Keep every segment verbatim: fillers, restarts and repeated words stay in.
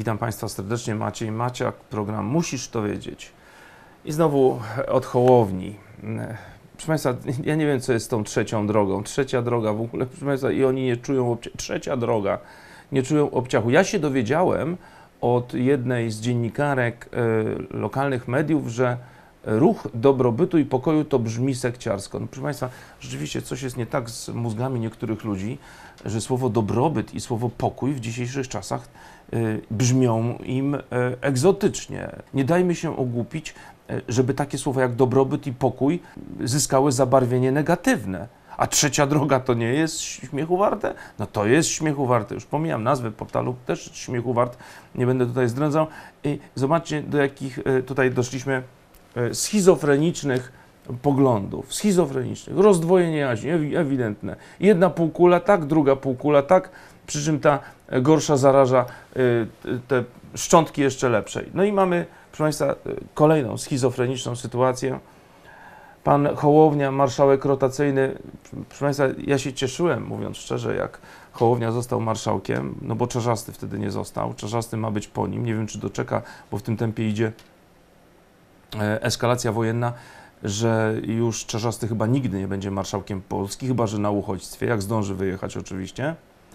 Witam Państwa serdecznie, Maciej Maciak, program Musisz to wiedzieć. I znowu od Hołowni. Proszę Państwa, ja nie wiem, co jest z tą trzecią drogą. Trzecia droga w ogóle, proszę Państwa, i oni nie czują obciachu. Trzecia droga, nie czują obciachu. Ja się dowiedziałem od jednej z dziennikarek y, lokalnych mediów, że ruch dobrobytu i pokoju to brzmi sekciarsko. No, proszę Państwa, rzeczywiście coś jest nie tak z mózgami niektórych ludzi, że słowo dobrobyt i słowo pokój w dzisiejszych czasach y, brzmią im y, egzotycznie. Nie dajmy się ogłupić, y, żeby takie słowa jak dobrobyt i pokój zyskały zabarwienie negatywne. A trzecia droga to nie jest śmiechu warte? No to jest śmiechu warte. Już pomijam nazwę portalu, też śmiechu wart. Nie będę tutaj zdradzał. I zobaczcie, do jakich y, tutaj doszliśmy schizofrenicznych poglądów, schizofrenicznych, rozdwojenie jaźni, ewidentne. Jedna półkula tak, druga półkula tak, przy czym ta gorsza zaraża te szczątki jeszcze lepszej. No i mamy, proszę Państwa, kolejną schizofreniczną sytuację. Pan Hołownia, marszałek rotacyjny, proszę Państwa, ja się cieszyłem, mówiąc szczerze, jak Hołownia został marszałkiem, no bo Czarzasty wtedy nie został, Czarzasty ma być po nim, nie wiem, czy doczeka, bo w tym tempie idzie eskalacja wojenna, że już Czarzasty chyba nigdy nie będzie marszałkiem Polski, chyba że na uchodźstwie, jak zdąży wyjechać oczywiście.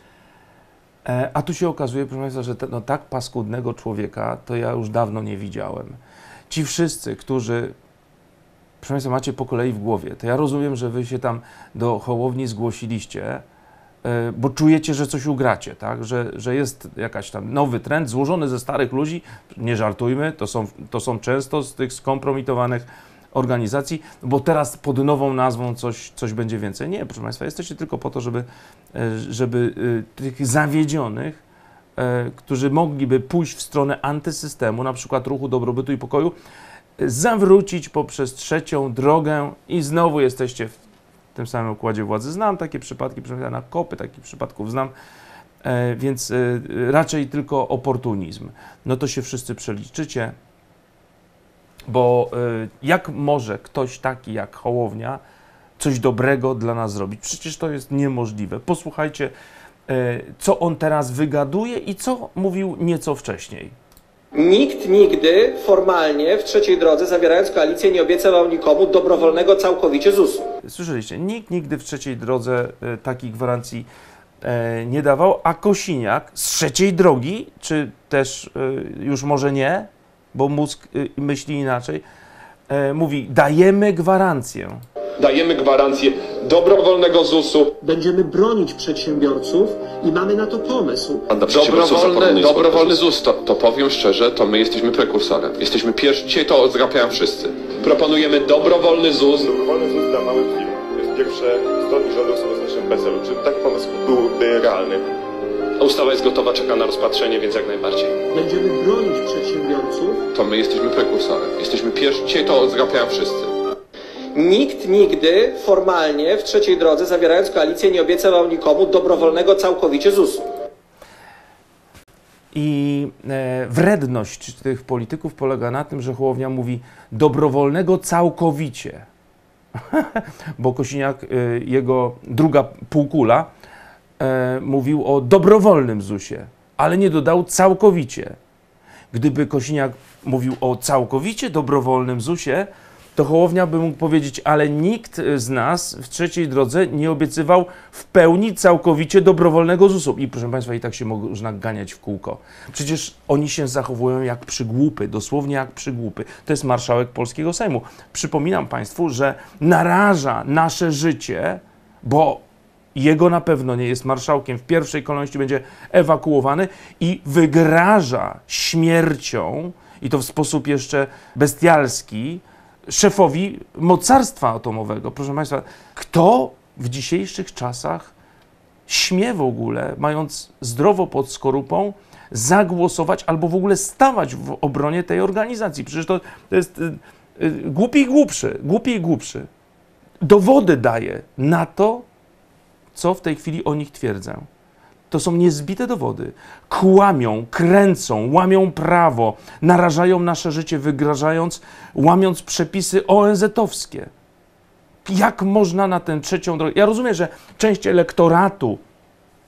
A tu się okazuje, proszę Państwa, że te, no, tak paskudnego człowieka to ja już dawno nie widziałem. Ci wszyscy, którzy, proszę Państwa, macie po kolei w głowie, to ja rozumiem, że wy się tam do Hołowni zgłosiliście, bo czujecie, że coś ugracie, tak? że, że jest jakaś tam nowy trend złożony ze starych ludzi, nie żartujmy, to są, to są często z tych skompromitowanych organizacji, bo teraz pod nową nazwą coś, coś będzie więcej. Nie, proszę Państwa, jesteście tylko po to, żeby, żeby tych zawiedzionych, którzy mogliby pójść w stronę antysystemu, na przykład ruchu dobrobytu i pokoju, zawrócić poprzez trzecią drogę i znowu jesteście w w tym samym układzie władzy. Znam takie przypadki, przynajmniej na kopy takich przypadków znam, e, więc e, raczej tylko oportunizm. No to się wszyscy przeliczycie, bo e, jak może ktoś taki jak Hołownia coś dobrego dla nas zrobić? Przecież to jest niemożliwe. Posłuchajcie, e, co on teraz wygaduje i co mówił nieco wcześniej. Nikt nigdy formalnie w trzeciej drodze, zawierając koalicję, nie obiecywał nikomu dobrowolnego całkowicie zusu. Słyszeliście, nikt nigdy w trzeciej drodze e, takiej gwarancji e, nie dawał, a Kosiniak z trzeciej drogi, czy też e, już może nie, bo mózg e, myśli inaczej, e, mówi, dajemy gwarancję. Dajemy gwarancję dobrowolnego zusu. Będziemy bronić przedsiębiorców i mamy na to pomysł. Dobrowolny, dobrowolny ZUS, to, to powiem szczerze, to my jesteśmy prekursorem. Jesteśmy pierwsi, dzisiaj to zrapiają wszyscy. Proponujemy dobrowolny ZUS. Dobrowolny ZUS dla małych firm. To jest pierwsze sto dni rządu z obecnością P S L u. Czy taki pomysł byłby realny? Ustawa jest gotowa, czeka na rozpatrzenie, więc jak najbardziej. Będziemy bronić przedsiębiorców. To my jesteśmy prekursorem. Jesteśmy pierwsi, dzisiaj to zrapiają wszyscy. Nikt nigdy formalnie w trzeciej drodze, zawierając koalicję, nie obiecywał nikomu dobrowolnego całkowicie zusu. I e, wredność tych polityków polega na tym, że Hołownia mówi dobrowolnego całkowicie. Bo Kosiniak, e, jego druga półkula, e, mówił o dobrowolnym zusie, ale nie dodał całkowicie. Gdyby Kosiniak mówił o całkowicie dobrowolnym zusie, to Hołownia by mógł powiedzieć, ale nikt z nas w trzeciej drodze nie obiecywał w pełni całkowicie dobrowolnego zusu. I proszę Państwa, i tak się można ganiać w kółko. Przecież oni się zachowują jak przygłupy, dosłownie jak przygłupy. To jest marszałek polskiego Sejmu. Przypominam Państwu, że naraża nasze życie, bo jego na pewno nie jest marszałkiem, w pierwszej kolejności będzie ewakuowany i wygraża śmiercią, i to w sposób jeszcze bestialski, szefowi mocarstwa atomowego. Proszę Państwa, kto w dzisiejszych czasach śmie w ogóle, mając zdrowo pod skorupą, zagłosować albo w ogóle stawać w obronie tej organizacji? Przecież to, to jest y, y, głupi i głupszy, głupi i głupszy. Dowody daje na to, co w tej chwili o nich twierdzę. To są niezbite dowody. Kłamią, kręcą, łamią prawo, narażają nasze życie, wygrażając, łamiąc przepisy O N Z-owskie. Jak można na tę trzecią drogę? Ja rozumiem, że część elektoratu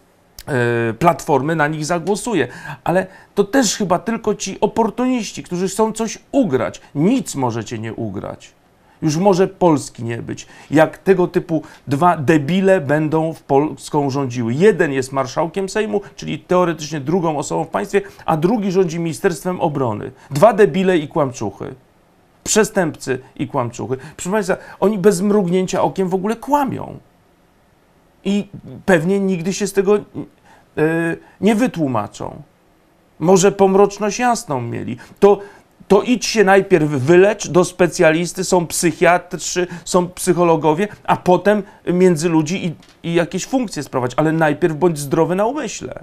Platformy na nich zagłosuje. Ale to też chyba tylko ci oportuniści, którzy chcą coś ugrać. Nic możecie nie ugrać. Już może Polski nie być. Jak tego typu dwa debile będą w Polską rządziły. Jeden jest marszałkiem Sejmu, czyli teoretycznie drugą osobą w państwie, a drugi rządzi Ministerstwem Obrony. Dwa debile i kłamczuchy. Przestępcy i kłamczuchy. Proszę Państwa, oni bez mrugnięcia okiem w ogóle kłamią. I pewnie nigdy się z tego yy, nie wytłumaczą. Może pomroczność jasną mieli. To, to idź się najpierw wylecz do specjalisty, są psychiatrzy, są psychologowie, a potem między ludzi i, i jakieś funkcje sprawować. Ale najpierw bądź zdrowy na umyśle.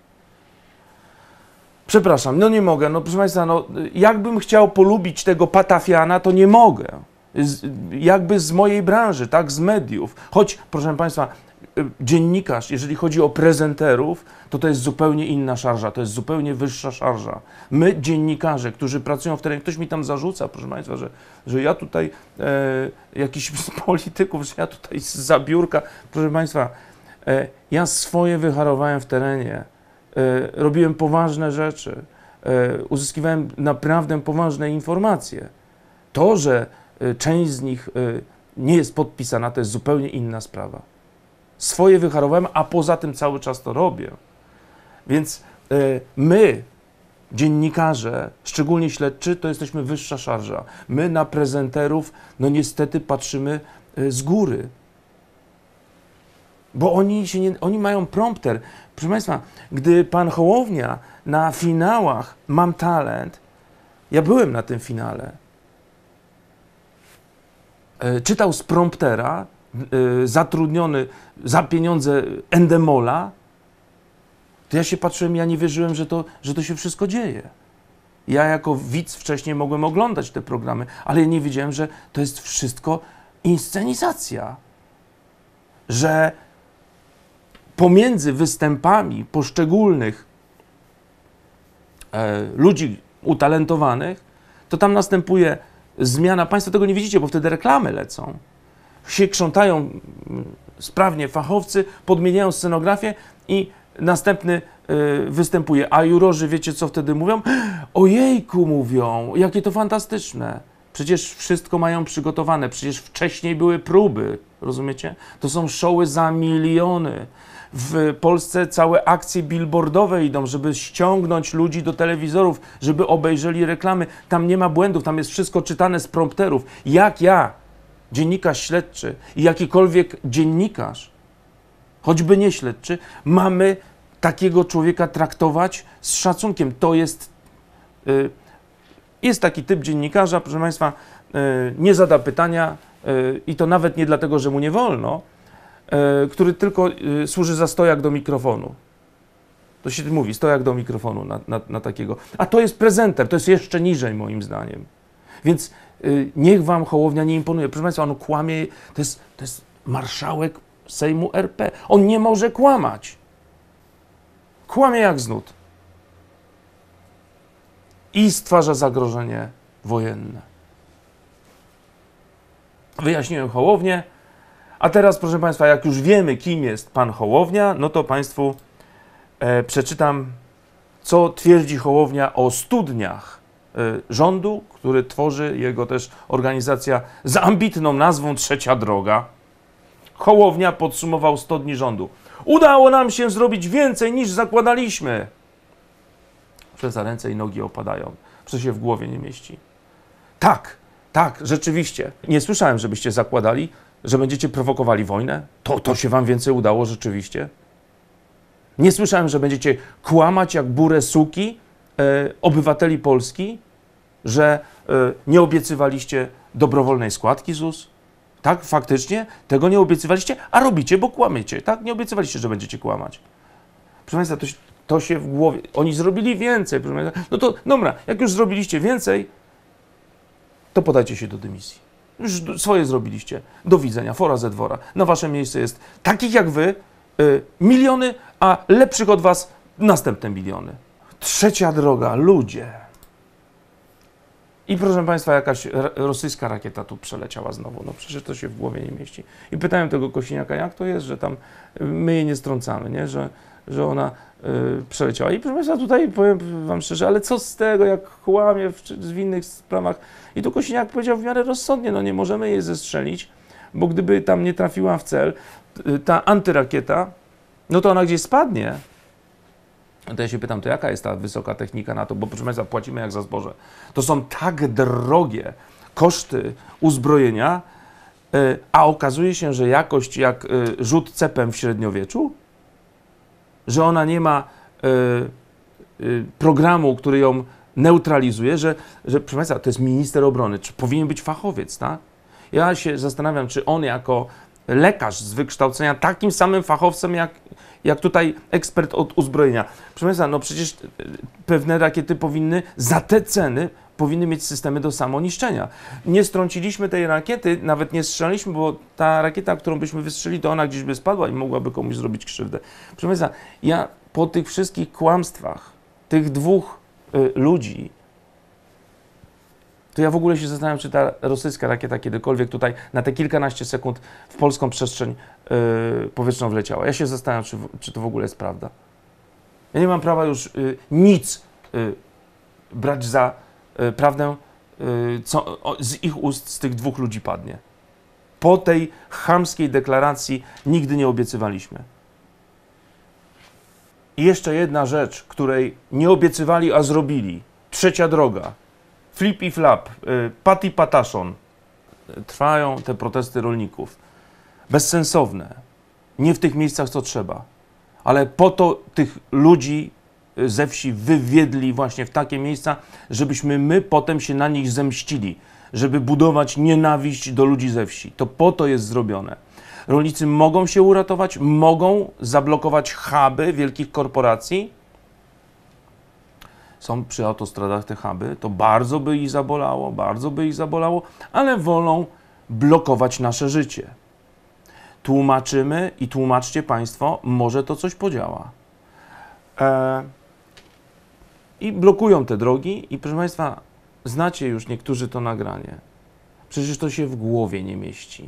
Przepraszam, no nie mogę. No proszę Państwa, no, jakbym chciał polubić tego patafiana, to nie mogę. Z, jakby z mojej branży, tak, z mediów. Choć, proszę Państwa, dziennikarz, jeżeli chodzi o prezenterów, to to jest zupełnie inna szarża, to jest zupełnie wyższa szarża. My, dziennikarze, którzy pracują w terenie, ktoś mi tam zarzuca, proszę Państwa, że, że ja tutaj, e, jakiś z polityków, że ja tutaj zza biurka, proszę Państwa, e, ja swoje wyharowałem w terenie, e, robiłem poważne rzeczy, e, uzyskiwałem naprawdę poważne informacje. To, że e, część z nich e, nie jest podpisana, to jest zupełnie inna sprawa. Swoje wyharowałem, a poza tym cały czas to robię. Więc y, my, dziennikarze, szczególnie śledczy, to jesteśmy wyższa szarża. My na prezenterów, no niestety patrzymy y, z góry. Bo oni, się nie, oni mają prompter. Proszę Państwa, gdy pan Hołownia na finałach Mam Talent, ja byłem na tym finale, y, czytał z promptera, y, zatrudniony za pieniądze Endemola, to ja się patrzyłem, ja nie wierzyłem, że to, że to się wszystko dzieje. Ja jako widz wcześniej mogłem oglądać te programy, ale ja nie wiedziałem, że to jest wszystko inscenizacja. Że pomiędzy występami poszczególnych e, ludzi utalentowanych, to tam następuje zmiana. Państwo tego nie widzicie, bo wtedy reklamy lecą. Się krzątają sprawnie fachowcy, podmieniają scenografię i następny y, występuje. A jurorzy, wiecie co wtedy mówią? Ojejku, mówią, jakie to fantastyczne. Przecież wszystko mają przygotowane, przecież wcześniej były próby, rozumiecie? To są showy za miliony. W Polsce całe akcje billboardowe idą, żeby ściągnąć ludzi do telewizorów, żeby obejrzeli reklamy. Tam nie ma błędów, tam jest wszystko czytane z prompterów. Jak ja, dziennikarz śledczy i jakikolwiek dziennikarz, choćby nie śledczy, mamy takiego człowieka traktować z szacunkiem. To jest, y, jest taki typ dziennikarza, proszę Państwa, y, nie zada pytania y, i to nawet nie dlatego, że mu nie wolno, y, który tylko y, służy za stojak do mikrofonu. To się mówi, stojak do mikrofonu na, na, na takiego. A to jest prezenter, to jest jeszcze niżej moim zdaniem. Więc y, niech wam Hołownia nie imponuje. Proszę Państwa, on kłamie, to jest, to jest marszałek Sejmu R P. On nie może kłamać. Kłamie jak z nut. I stwarza zagrożenie wojenne. Wyjaśniłem Hołownię, a teraz, proszę Państwa, jak już wiemy, kim jest pan Hołownia, no to Państwu e, przeczytam, co twierdzi Hołownia o studniach e, rządu, który tworzy jego też organizacja z ambitną nazwą Trzecia Droga. Hołownia podsumował sto dni rządu. Udało nam się zrobić więcej niż zakładaliśmy. Przez ręce i nogi opadają. Przecież się w głowie nie mieści. Tak, tak, rzeczywiście. Nie słyszałem, żebyście zakładali, że będziecie prowokowali wojnę. To, to się wam więcej udało rzeczywiście. Nie słyszałem, że będziecie kłamać jak burę suki e, obywateli Polski, że e, nie obiecywaliście dobrowolnej składki Z U S. Tak, faktycznie, tego nie obiecywaliście, a robicie, bo kłamiecie. Tak, nie obiecywaliście, że będziecie kłamać. Proszę Państwa, to, to się w głowie... Oni zrobili więcej, proszę Państwa. No to, dobra, jak już zrobiliście więcej, to podajcie się do dymisji. Już swoje zrobiliście. Do widzenia, fora ze dwora. Na wasze miejsce jest takich jak wy, y, miliony, a lepszych od was następne miliony. Trzecia droga, ludzie. I proszę Państwa, jakaś rosyjska rakieta tu przeleciała znowu. No przecież to się w głowie nie mieści. I pytałem tego Kosiniaka, jak to jest, że tam my jej nie strącamy, nie? Że, że ona y, przeleciała. I proszę Państwa, tutaj powiem Wam szczerze, ale co z tego, jak kłamie w, w innych sprawach. I tu Kosiniak powiedział w miarę rozsądnie, no nie możemy jej zestrzelić, bo gdyby tam nie trafiła w cel, ta antyrakieta, no to ona gdzieś spadnie. To ja się pytam, to jaka jest ta wysoka technika na to, bo proszę Państwa, płacimy jak za zboże. To są tak drogie koszty uzbrojenia, a okazuje się, że jakość jak rzut cepem w średniowieczu, że ona nie ma programu, który ją neutralizuje, że, że proszę Państwa, to jest minister obrony, czy powinien być fachowiec, tak? Ja się zastanawiam, czy on jako lekarz z wykształcenia takim samym fachowcem jak, jak tutaj ekspert od uzbrojenia. Proszę Państwa, no przecież pewne rakiety powinny za te ceny powinny mieć systemy do samoniszczenia. Nie strąciliśmy tej rakiety, nawet nie strzelaliśmy, bo ta rakieta, którą byśmy wystrzelili, to ona gdzieś by spadła i mogłaby komuś zrobić krzywdę. Proszę Państwa, ja po tych wszystkich kłamstwach tych dwóch y, ludzi, to ja w ogóle się zastanawiam, czy ta rosyjska rakieta kiedykolwiek tutaj na te kilkanaście sekund w polską przestrzeń yy, powietrzną wleciała. Ja się zastanawiam, czy, czy to w ogóle jest prawda. Ja nie mam prawa już yy, nic yy, brać za yy, prawdę, yy, co o, z ich ust, z tych dwóch ludzi padnie. Po tej chamskiej deklaracji nigdy nie obiecywaliśmy. I jeszcze jedna rzecz, której nie obiecywali, a zrobili. Trzecia droga. Flip i flap, y, pat i pataszon. Trwają te protesty rolników. Bezsensowne. Nie w tych miejscach, co trzeba. Ale po to tych ludzi ze wsi wywiedli właśnie w takie miejsca, żebyśmy my potem się na nich zemścili. Żeby budować nienawiść do ludzi ze wsi. To po to jest zrobione. Rolnicy mogą się uratować, mogą zablokować huby wielkich korporacji. Są przy autostradach te huby, to bardzo by ich zabolało, bardzo by ich zabolało, ale wolą blokować nasze życie. Tłumaczymy i tłumaczcie Państwo, może to coś podziała. E... I blokują te drogi i proszę Państwa, znacie już niektórzy to nagranie. Przecież to się w głowie nie mieści.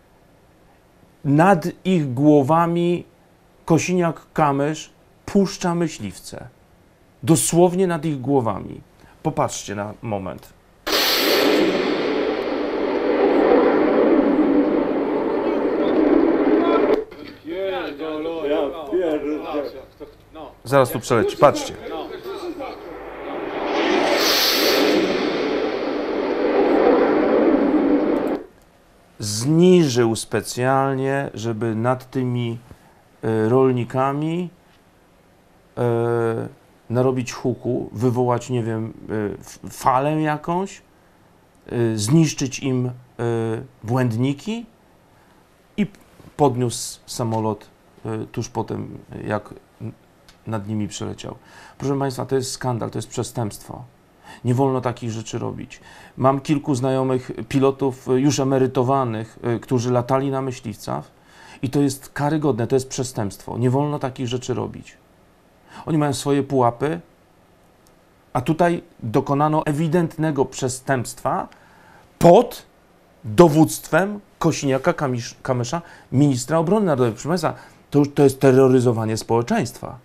Nad ich głowami Kosiniak-Kamysz puszcza myśliwce. Dosłownie nad ich głowami. Popatrzcie na moment. Zaraz tu przeleci, patrzcie. Zniżył specjalnie, żeby nad tymi y, rolnikami y, narobić huku, wywołać, nie wiem, y, falę jakąś, y, zniszczyć im y, błędniki i podniósł samolot y, tuż potem, jak nad nimi przeleciał. Proszę Państwa, to jest skandal, to jest przestępstwo. Nie wolno takich rzeczy robić. Mam kilku znajomych pilotów już emerytowanych, którzy latali na myśliwcach i to jest karygodne, to jest przestępstwo. Nie wolno takich rzeczy robić. Oni mają swoje pułapy, a tutaj dokonano ewidentnego przestępstwa pod dowództwem Kosiniaka-Kamysza, ministra obrony narodowej. Proszę Państwa, to, to jest terroryzowanie społeczeństwa.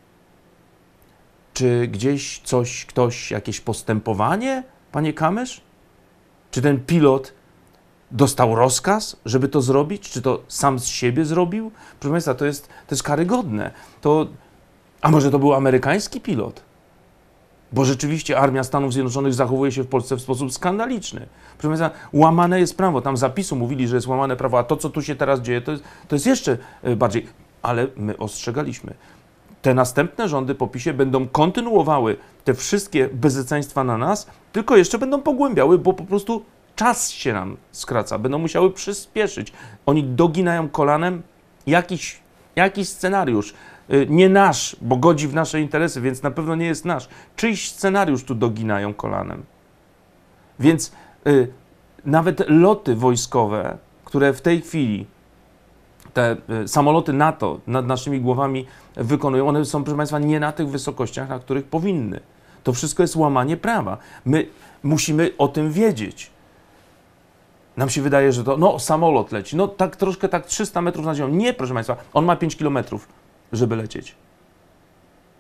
Czy gdzieś coś, ktoś, jakieś postępowanie, panie Kamysz? Czy ten pilot dostał rozkaz, żeby to zrobić? Czy to sam z siebie zrobił? Proszę Państwa, to jest, to jest karygodne. To, a może to był amerykański pilot? Bo rzeczywiście Armia Stanów Zjednoczonych zachowuje się w Polsce w sposób skandaliczny. Proszę Państwa, łamane jest prawo. Tam zapisu mówili, że jest łamane prawo, a to, co tu się teraz dzieje, to jest, to jest jeszcze bardziej. Ale my ostrzegaliśmy. Te następne rządy po PiSie będą kontynuowały te wszystkie bezeceństwa na nas, tylko jeszcze będą pogłębiały, bo po prostu czas się nam skraca. Będą musiały przyspieszyć. Oni doginają kolanem jakiś, jakiś scenariusz. Nie nasz, bo godzi w nasze interesy, więc na pewno nie jest nasz. Czyjś scenariusz tu doginają kolanem. Więc y, nawet loty wojskowe, które w tej chwili te y, samoloty NATO nad naszymi głowami wykonują, one są, proszę Państwa, nie na tych wysokościach, na których powinny. To wszystko jest łamanie prawa. My musimy o tym wiedzieć. Nam się wydaje, że to, no, samolot leci, no tak troszkę tak trzysta metrów nad ziemią. Nie, proszę Państwa, on ma pięć kilometrów, żeby lecieć.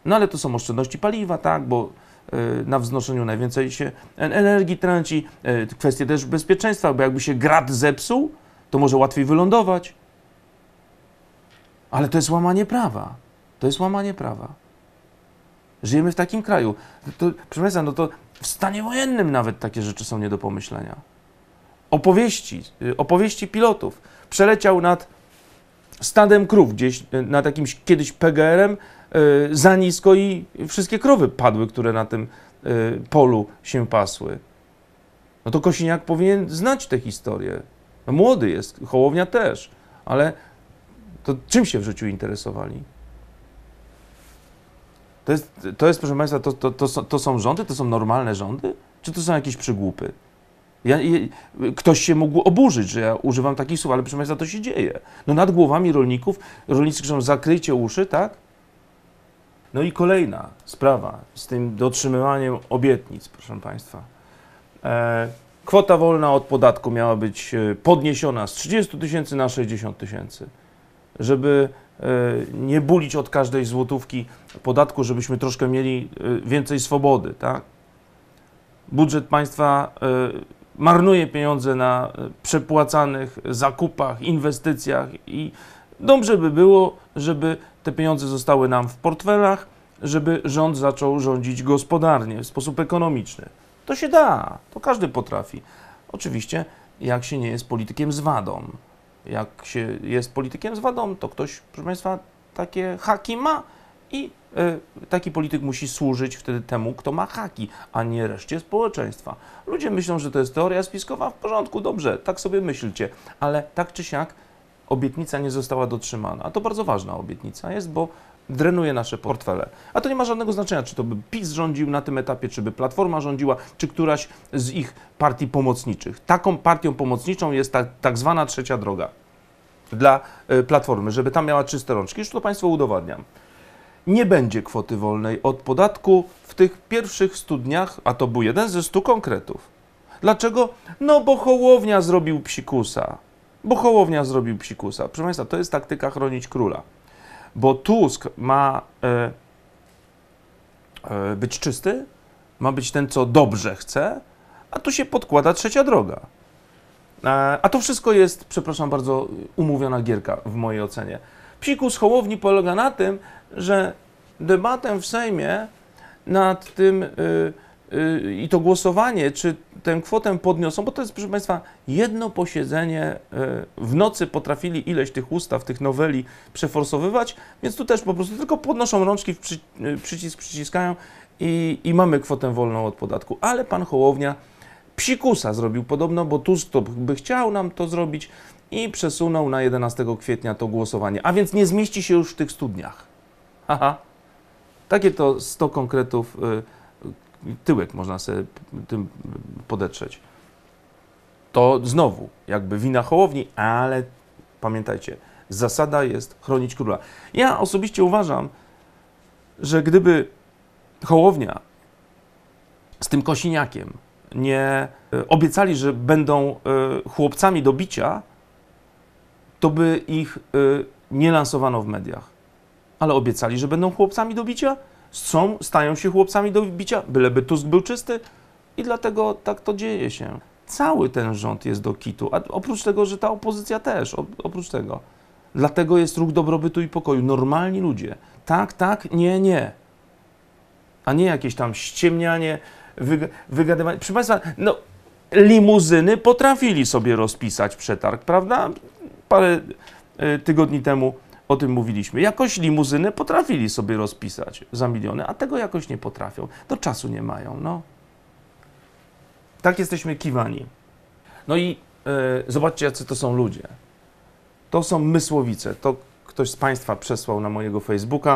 No ale to są oszczędności paliwa, tak, bo y, na wznoszeniu najwięcej się energii trąci, y, kwestie też bezpieczeństwa, bo jakby się grad zepsuł, to może łatwiej wylądować. Ale to jest łamanie prawa. To jest łamanie prawa. Żyjemy w takim kraju. To, proszę Państwa, no to w stanie wojennym nawet takie rzeczy są nie do pomyślenia. Opowieści, y, opowieści pilotów. Przeleciał nad stadem krów, gdzieś nad jakimś kiedyś P G R-em, y, za nisko i wszystkie krowy padły, które na tym y, polu się pasły. No to Kosiniak powinien znać tę historię. No młody jest, Hołownia też, ale to czym się w życiu interesowali? To jest, to jest proszę Państwa, to, to, to, są, to są rządy? To są normalne rządy? Czy to są jakieś przygłupy? Ja, ja, ktoś się mógł oburzyć, że ja używam takich słów, ale proszę Państwa, to się dzieje. No nad głowami rolników, rolnicy krzyczą, zakryjcie uszy, tak? No i kolejna sprawa z tym dotrzymywaniem obietnic, proszę Państwa. E, kwota wolna od podatku miała być podniesiona z trzydziestu tysięcy na sześćdziesiąt tysięcy. Żeby e, nie bulić od każdej złotówki podatku, żebyśmy troszkę mieli e, więcej swobody, tak? Budżet państwa e, marnuje pieniądze na przepłacanych zakupach, inwestycjach i dobrze by było, żeby te pieniądze zostały nam w portfelach, żeby rząd zaczął rządzić gospodarnie, w sposób ekonomiczny. To się da, to każdy potrafi. Oczywiście, jak się nie jest politykiem z wadą. Jak się jest politykiem z wadą, to ktoś, proszę Państwa, takie haki ma i y, taki polityk musi służyć wtedy temu, kto ma haki, a nie reszcie społeczeństwa. Ludzie myślą, że to jest teoria spiskowa, w porządku, dobrze, tak sobie myślcie, ale tak czy siak obietnica nie została dotrzymana. A to bardzo ważna obietnica jest, bo drenuje nasze portfele. A to nie ma żadnego znaczenia, czy to by PiS rządził na tym etapie, czy by Platforma rządziła, czy któraś z ich partii pomocniczych. Taką partią pomocniczą jest ta tak zwana trzecia droga dla y, Platformy, żeby tam miała czyste rączki. Już to Państwu udowadniam. Nie będzie kwoty wolnej od podatku w tych pierwszych stu dniach, a to był jeden ze stu konkretów. Dlaczego? No bo Hołownia zrobił psikusa. Bo Hołownia zrobił psikusa. Proszę Państwa, to jest taktyka chronić króla. Bo Tusk ma e, e, być czysty, ma być ten, co dobrze chce, a tu się podkłada trzecia droga. E, a to wszystko jest, przepraszam bardzo, umówiona gierka w mojej ocenie. Psikus Hołowni polega na tym, że debatę w Sejmie nad tym y, y, i to głosowanie, czy tę kwotę podniosą, bo to jest, proszę Państwa, jedno posiedzenie, y, w nocy potrafili ileś tych ustaw, tych noweli przeforsowywać, więc tu też po prostu tylko podnoszą rączki, w przy, y, przycisk przyciskają i, i mamy kwotę wolną od podatku. Ale pan Hołownia psikusa zrobił podobno, bo Tusk to by chciał nam to zrobić i przesunął na jedenastego kwietnia to głosowanie, a więc nie zmieści się już w tych stu dniach. Aha. Takie to sto konkretów, y, tyłek można sobie tym podetrzeć. To znowu jakby wina Hołowni, ale pamiętajcie, zasada jest chronić króla. Ja osobiście uważam, że gdyby Hołownia z tym Kosiniakiem nie y, obiecali, że będą y, chłopcami do bicia, to by ich y, nie lansowano w mediach. Ale obiecali, że będą chłopcami do bicia, są, stają się chłopcami do bicia, byleby Tusk był czysty i dlatego tak to dzieje się. Cały ten rząd jest do kitu, a oprócz tego, że ta opozycja też, oprócz tego. Dlatego jest ruch dobrobytu i pokoju. Normalni ludzie. Tak, tak, nie, nie. A nie jakieś tam ściemnianie, wyg wygadywanie. Proszę Państwa, no limuzyny potrafili sobie rozpisać przetarg, prawda? Parę y, tygodni temu o tym mówiliśmy. Jakoś limuzyny potrafili sobie rozpisać za miliony, a tego jakoś nie potrafią. Do czasu nie mają, no. Tak jesteśmy kiwani. No i yy, zobaczcie, jacy to są ludzie. To są Mysłowice. To ktoś z Państwa przesłał na mojego Facebooka.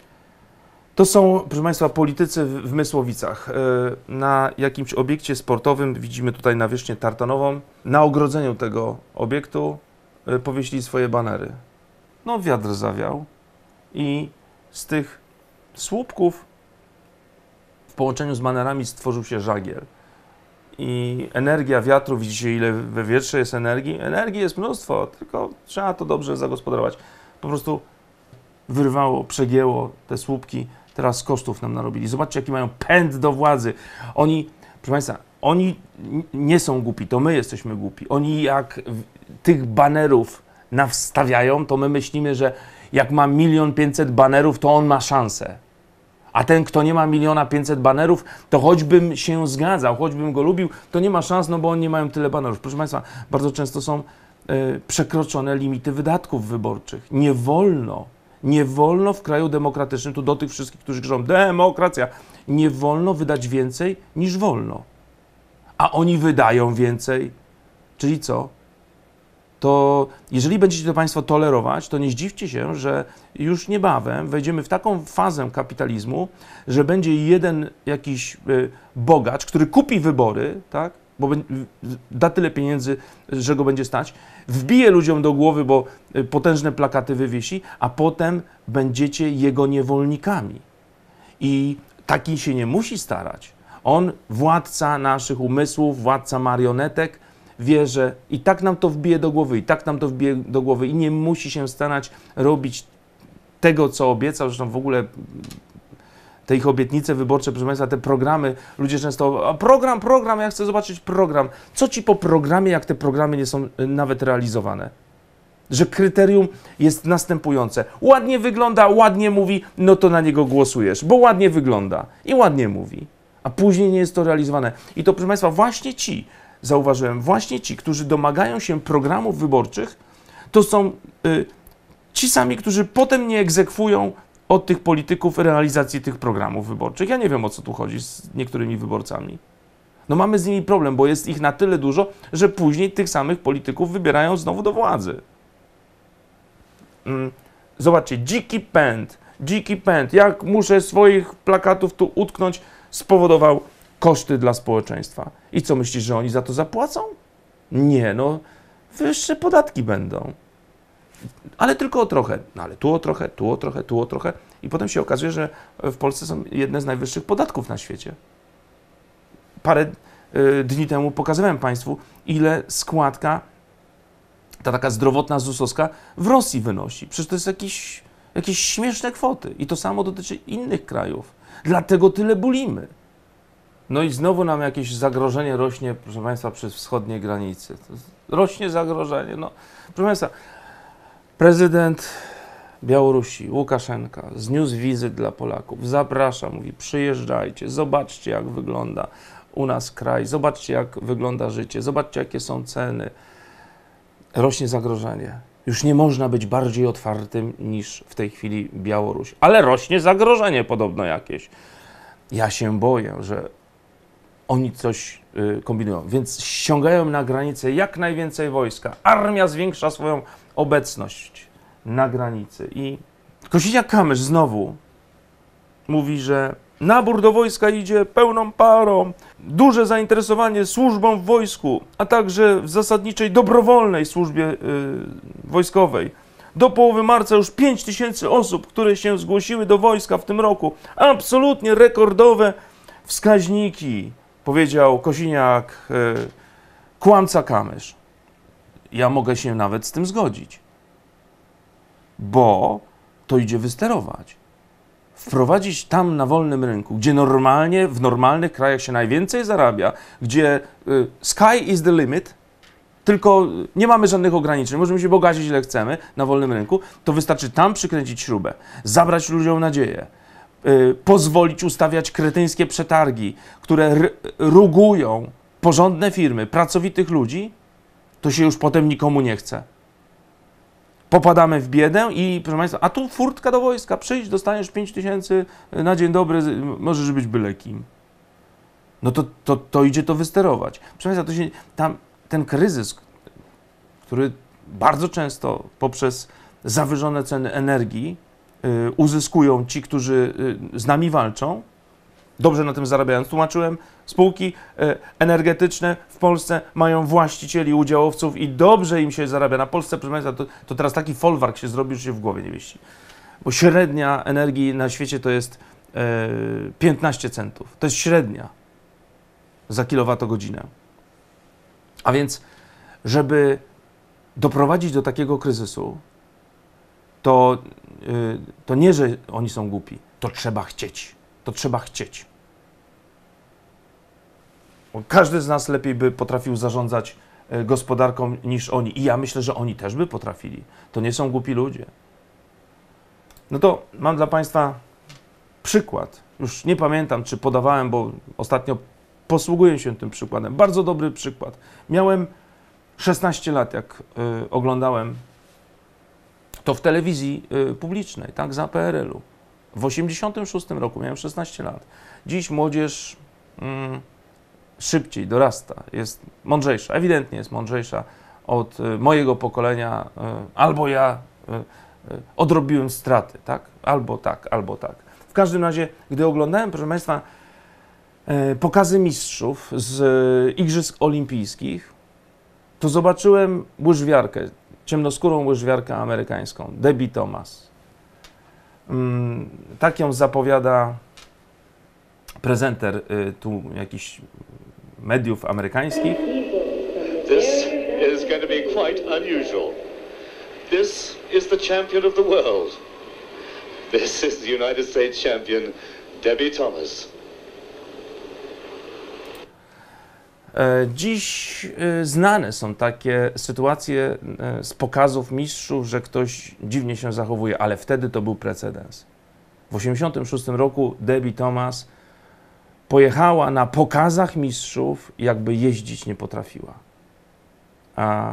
To są, proszę Państwa, politycy w, w Mysłowicach. Yy, na jakimś obiekcie sportowym, widzimy tutaj nawierzchnię tartanową, na ogrodzeniu tego obiektu yy, powiesili swoje banery. No wiatr zawiał i z tych słupków w połączeniu z banerami stworzył się żagiel. I energia wiatru, widzicie ile we wietrze jest energii? Energii jest mnóstwo, tylko trzeba to dobrze zagospodarować. Po prostu wyrwało, przegięło te słupki teraz z kosztów nam narobili. Zobaczcie, jaki mają pęd do władzy. Oni, proszę Państwa, oni nie są głupi, to my jesteśmy głupi. Oni jak tych banerów nawstawiają, to my myślimy, że jak ma milion pięćset banerów, to on ma szansę. A ten, kto nie ma miliona pięćset banerów, to choćbym się zgadzał, choćbym go lubił, to nie ma szans, no bo oni nie mają tyle banerów. Proszę Państwa, bardzo często są y, przekroczone limity wydatków wyborczych. Nie wolno, nie wolno w kraju demokratycznym, tu do tych wszystkich, którzy krzyczą demokracja, nie wolno wydać więcej niż wolno. A oni wydają więcej. Czyli co? To jeżeli będziecie to Państwo tolerować, to nie zdziwcie się, że już niebawem wejdziemy w taką fazę kapitalizmu, że będzie jeden jakiś y, bogacz, który kupi wybory, tak, bo da tyle pieniędzy, że go będzie stać, wbije ludziom do głowy, bo y, potężne plakaty wywiesi, a potem będziecie jego niewolnikami. I taki się nie musi starać. On, władca naszych umysłów, władca marionetek, wie, że i tak nam to wbije do głowy, i tak nam to wbije do głowy i nie musi się starać robić tego, co obiecał. Zresztą w ogóle te ich obietnice wyborcze, proszę Państwa, te programy, ludzie często, a program, program, ja chcę zobaczyć program. Co ci po programie, jak te programy nie są nawet realizowane? Że kryterium jest następujące. Ładnie wygląda, ładnie mówi, no to na niego głosujesz, bo ładnie wygląda i ładnie mówi, a później nie jest to realizowane. I to, proszę Państwa, właśnie ci, zauważyłem, właśnie ci, którzy domagają się programów wyborczych, to są y, ci sami, którzy potem nie egzekwują od tych polityków realizacji tych programów wyborczych. Ja nie wiem, o co tu chodzi z niektórymi wyborcami. No mamy z nimi problem, bo jest ich na tyle dużo, że później tych samych polityków wybierają znowu do władzy. Mm, zobaczcie, dziki pęd, dziki pęd, jak muszę swoich plakatów tu utknąć, spowodował koszty dla społeczeństwa. I co, myślisz, że oni za to zapłacą? Nie, no wyższe podatki będą. Ale tylko o trochę. No ale tu o trochę, tu o trochę, tu o trochę. I potem się okazuje, że w Polsce są jedne z najwyższych podatków na świecie. Parę y, dni temu pokazywałem Państwu, ile składka, ta taka zdrowotna zusowska w Rosji wynosi. Przecież to jest jakieś, jakieś śmieszne kwoty. I to samo dotyczy innych krajów. Dlatego tyle bulimy. No i znowu nam jakieś zagrożenie rośnie, proszę Państwa, przez wschodniej granicy. Rośnie zagrożenie. No, proszę Państwa, prezydent Białorusi, Łukaszenka, zniósł wizy dla Polaków. Zaprasza, mówi, przyjeżdżajcie, zobaczcie, jak wygląda u nas kraj, zobaczcie, jak wygląda życie, zobaczcie, jakie są ceny. Rośnie zagrożenie. Już nie można być bardziej otwartym niż w tej chwili Białoruś. Ale rośnie zagrożenie podobno jakieś. Ja się boję, że oni coś y, kombinują, więc ściągają na granicę jak najwięcej wojska. Armia zwiększa swoją obecność na granicy. I Kosiniak-Kamysz znowu mówi, że nabór do wojska idzie pełną parą, duże zainteresowanie służbą w wojsku, a także w zasadniczej dobrowolnej służbie y, wojskowej. Do połowy marca już pięć tysięcy osób, które się zgłosiły do wojska w tym roku. Absolutnie rekordowe wskaźniki, powiedział Kosiniak, y, kłamca Kamysz. Ja mogę się nawet z tym zgodzić, bo to idzie wysterować. Wprowadzić tam na wolnym rynku, gdzie normalnie, w normalnych krajach się najwięcej zarabia, gdzie y, sky is the limit, tylko nie mamy żadnych ograniczeń, możemy się bogacić ile chcemy na wolnym rynku, to wystarczy tam przykręcić śrubę, zabrać ludziom nadzieję, y, pozwolić ustawiać kretyńskie przetargi, które rugują porządne firmy, pracowitych ludzi, to się już potem nikomu nie chce. Popadamy w biedę i, proszę Państwa, a tu furtka do wojska, przyjdź, dostaniesz pięć tysięcy na dzień dobry, możesz być byle kim. No to, to, to idzie to wysterować. Proszę Państwa, to się, tam ten kryzys, który bardzo często poprzez zawyżone ceny energii y, uzyskują ci, którzy y, z nami walczą, dobrze na tym zarabiając. Tłumaczyłem, spółki y, energetyczne w Polsce mają właścicieli, udziałowców i dobrze im się zarabia. Na Polsce, proszę Państwa, to, to teraz taki folwark się zrobił, że się w głowie nie mieści. Bo średnia energii na świecie to jest y, piętnaście centów. To jest średnia za kilowatogodzinę. A więc, żeby doprowadzić do takiego kryzysu, to, y, to nie, że oni są głupi, to trzeba chcieć. To trzeba chcieć. Każdy z nas lepiej by potrafił zarządzać gospodarką niż oni. I ja myślę, że oni też by potrafili. To nie są głupi ludzie. No to mam dla Państwa przykład. Już nie pamiętam, czy podawałem, bo ostatnio posługuję się tym przykładem. Bardzo dobry przykład. Miałem szesnaście lat, jak y, oglądałem to w telewizji y, publicznej, tak, za P R L-u. W osiemdziesiątym szóstym roku miałem szesnaście lat. Dziś młodzież mm, szybciej dorasta, jest mądrzejsza, ewidentnie jest mądrzejsza od y, mojego pokolenia, y, albo ja y, y, odrobiłem straty, tak, albo tak, albo tak. W każdym razie, gdy oglądałem, proszę Państwa, y, pokazy mistrzów z y, Igrzysk Olimpijskich, to zobaczyłem łyżwiarkę, ciemnoskórą łyżwiarkę amerykańską, Debbie Thomas. Mm, tak ją zapowiada prezenter y, tu jakichś mediów amerykańskich. This is going to be quite unusual. This is the champion of the world. This is the United States champion, Debbie Thomas. Dziś znane są takie sytuacje z pokazów mistrzów, że ktoś dziwnie się zachowuje, ale wtedy to był precedens. W osiemdziesiątym szóstym roku Debbie Thomas pojechała na pokazach mistrzów, jakby jeździć nie potrafiła. A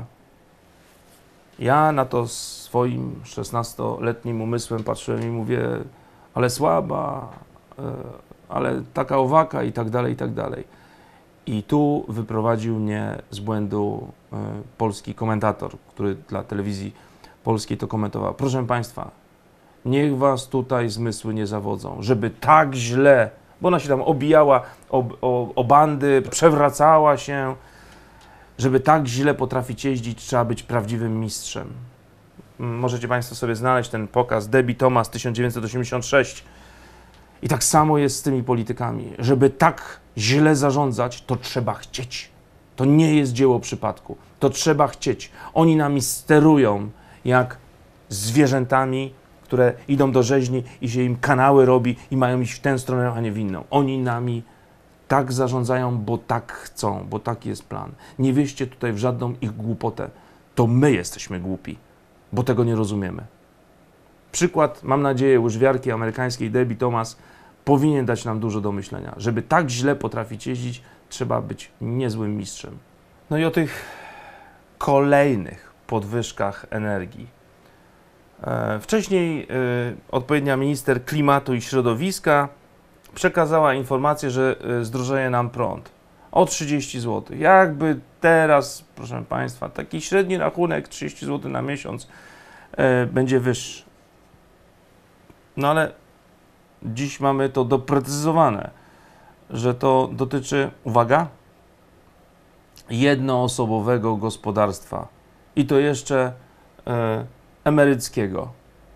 ja na to swoim szesnastoletnim umysłem patrzyłem i mówię, ale słaba, ale taka owaka i tak dalej, i tak dalej. I tu wyprowadził mnie z błędu y, polski komentator, który dla telewizji polskiej to komentował. Proszę Państwa, niech Was tutaj zmysły nie zawodzą, żeby tak źle, bo ona się tam obijała o, o, o bandy, przewracała się, żeby tak źle potrafić jeździć, trzeba być prawdziwym mistrzem. Możecie Państwo sobie znaleźć ten pokaz Debbie Thomas tysiąc dziewięćset osiemdziesiąt sześć. I tak samo jest z tymi politykami. Żeby tak źle zarządzać, to trzeba chcieć. To nie jest dzieło przypadku. To trzeba chcieć. Oni nami sterują jak zwierzętami, które idą do rzeźni i się im kanały robi i mają iść w tę stronę, a nie w inną. Oni nami tak zarządzają, bo tak chcą, bo taki jest plan. Nie wierzcie tutaj w żadną ich głupotę. To my jesteśmy głupi, bo tego nie rozumiemy. Przykład, mam nadzieję, łyżwiarki amerykańskiej Debbie Thomas powinien dać nam dużo do myślenia. Żeby tak źle potrafić jeździć, trzeba być niezłym mistrzem. No i o tych kolejnych podwyżkach energii. E, wcześniej e, odpowiednia minister klimatu i środowiska przekazała informację, że e, zdrożeje nam prąd o trzydzieści złotych. Jakby teraz, proszę Państwa, taki średni rachunek trzydzieści złotych na miesiąc e, będzie wyższy. No ale dziś mamy to doprecyzowane, że to dotyczy, uwaga, jednoosobowego gospodarstwa i to jeszcze e, emeryckiego.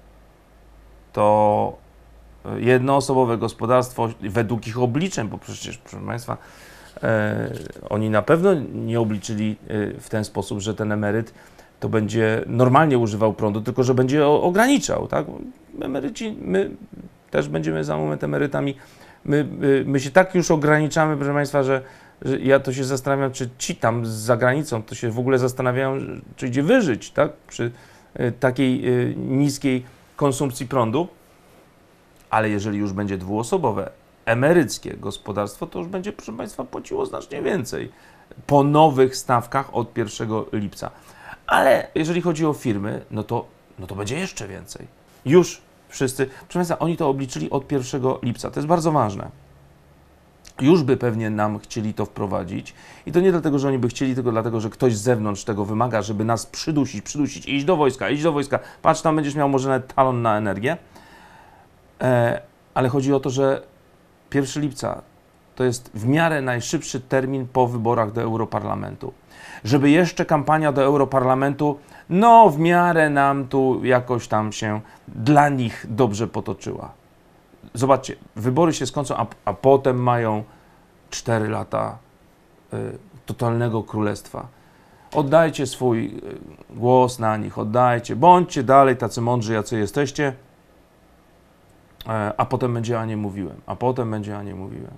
To jednoosobowe gospodarstwo według ich obliczeń, bo przecież, proszę Państwa, e, oni na pewno nie obliczyli e, w ten sposób, że ten emeryt to będzie normalnie używał prądu, tylko że będzie o, ograniczał, tak? Emeryci, my też będziemy za moment emerytami. My, my, my się tak już ograniczamy, proszę Państwa, że, że ja to się zastanawiam, czy ci tam za granicą to się w ogóle zastanawiają, czy idzie wyżyć, tak? Przy y, takiej y, niskiej konsumpcji prądu. Ale jeżeli już będzie dwuosobowe, emeryckie gospodarstwo, to już będzie, proszę Państwa, płaciło znacznie więcej po nowych stawkach od pierwszego lipca. Ale jeżeli chodzi o firmy, no to, no to będzie jeszcze więcej. Już wszyscy, proszę Państwa, oni to obliczyli od pierwszego lipca. To jest bardzo ważne. Już by pewnie nam chcieli to wprowadzić. I to nie dlatego, że oni by chcieli, tylko dlatego, że ktoś z zewnątrz tego wymaga, żeby nas przydusić, przydusić, iść do wojska, iść do wojska. Patrz, tam będziesz miał może nawet talon na energię. E, ale chodzi o to, że pierwszego lipca to jest w miarę najszybszy termin po wyborach do Europarlamentu. Żeby jeszcze kampania do Europarlamentu, no w miarę nam tu jakoś tam się dla nich dobrze potoczyła. Zobaczcie, wybory się skończą, a, a potem mają cztery lata y, totalnego królestwa. Oddajcie swój y, głos na nich, oddajcie, bądźcie dalej tacy mądrzy, jacy jesteście. e, a potem będzie, a nie mówiłem, a potem będzie, a nie mówiłem.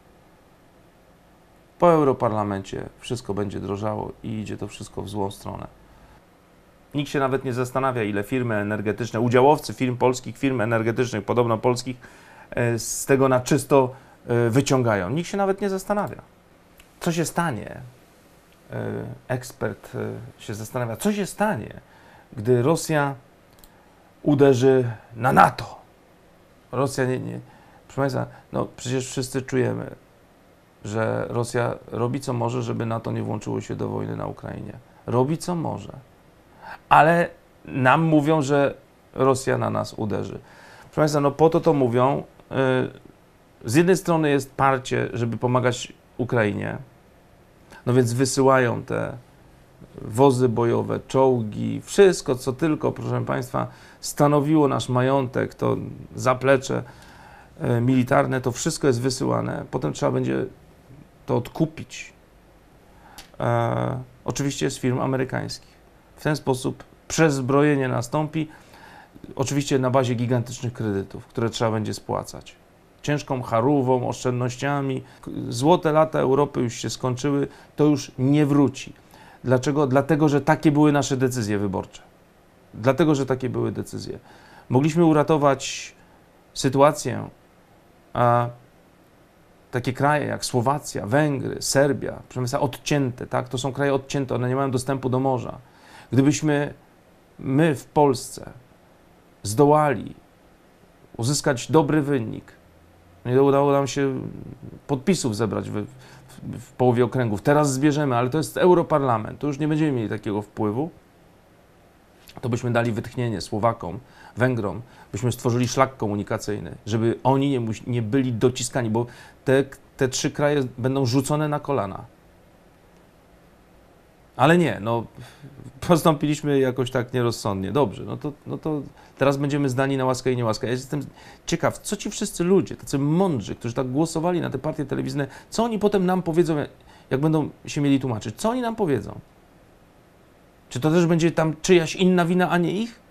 Po Europarlamencie wszystko będzie drożało i idzie to wszystko w złą stronę. Nikt się nawet nie zastanawia, ile firmy energetyczne, udziałowcy firm polskich, firm energetycznych, podobno polskich, z tego na czysto wyciągają. Nikt się nawet nie zastanawia. Co się stanie? Ekspert się zastanawia, co się stanie, gdy Rosja uderzy na NATO. Rosja nie, nie. Proszę Państwa, no przecież wszyscy czujemy, że Rosja robi co może, żeby NATO nie włączyło się do wojny na Ukrainie. Robi co może. Ale nam mówią, że Rosja na nas uderzy. Proszę Państwa, no po to to mówią. Z jednej strony jest parcie, żeby pomagać Ukrainie, no więc wysyłają te wozy bojowe, czołgi, wszystko, co tylko, proszę Państwa, stanowiło nasz majątek, to zaplecze militarne, to wszystko jest wysyłane. Potem trzeba będzie to odkupić. E, oczywiście z firm amerykańskich. W ten sposób przezbrojenie nastąpi, oczywiście na bazie gigantycznych kredytów, które trzeba będzie spłacać. Ciężką charówą, oszczędnościami. Złote lata Europy już się skończyły, to już nie wróci. Dlaczego? Dlatego, że takie były nasze decyzje wyborcze. Dlatego, że takie były decyzje. Mogliśmy uratować sytuację, a takie kraje jak Słowacja, Węgry, Serbia, proszę Państwa, odcięte, tak? To są kraje odcięte, one nie mają dostępu do morza. Gdybyśmy my w Polsce zdołali uzyskać dobry wynik, nie udało nam się podpisów zebrać w, w, w połowie okręgów, teraz zbierzemy, ale to jest Europarlament, to już nie będziemy mieli takiego wpływu, to byśmy dali wytchnienie Słowakom, Węgrom, byśmy stworzyli szlak komunikacyjny, żeby oni nie, nie byli dociskani, bo te, te trzy kraje będą rzucone na kolana. Ale nie, no postąpiliśmy jakoś tak nierozsądnie. Dobrze, no to, no to teraz będziemy zdani na łaskę i niełaskę. Ja jestem ciekaw, co ci wszyscy ludzie, tacy mądrzy, którzy tak głosowali na te partie telewizyjne, co oni potem nam powiedzą, jak będą się mieli tłumaczyć? Co oni nam powiedzą? Czy to też będzie tam czyjaś inna wina, a nie ich?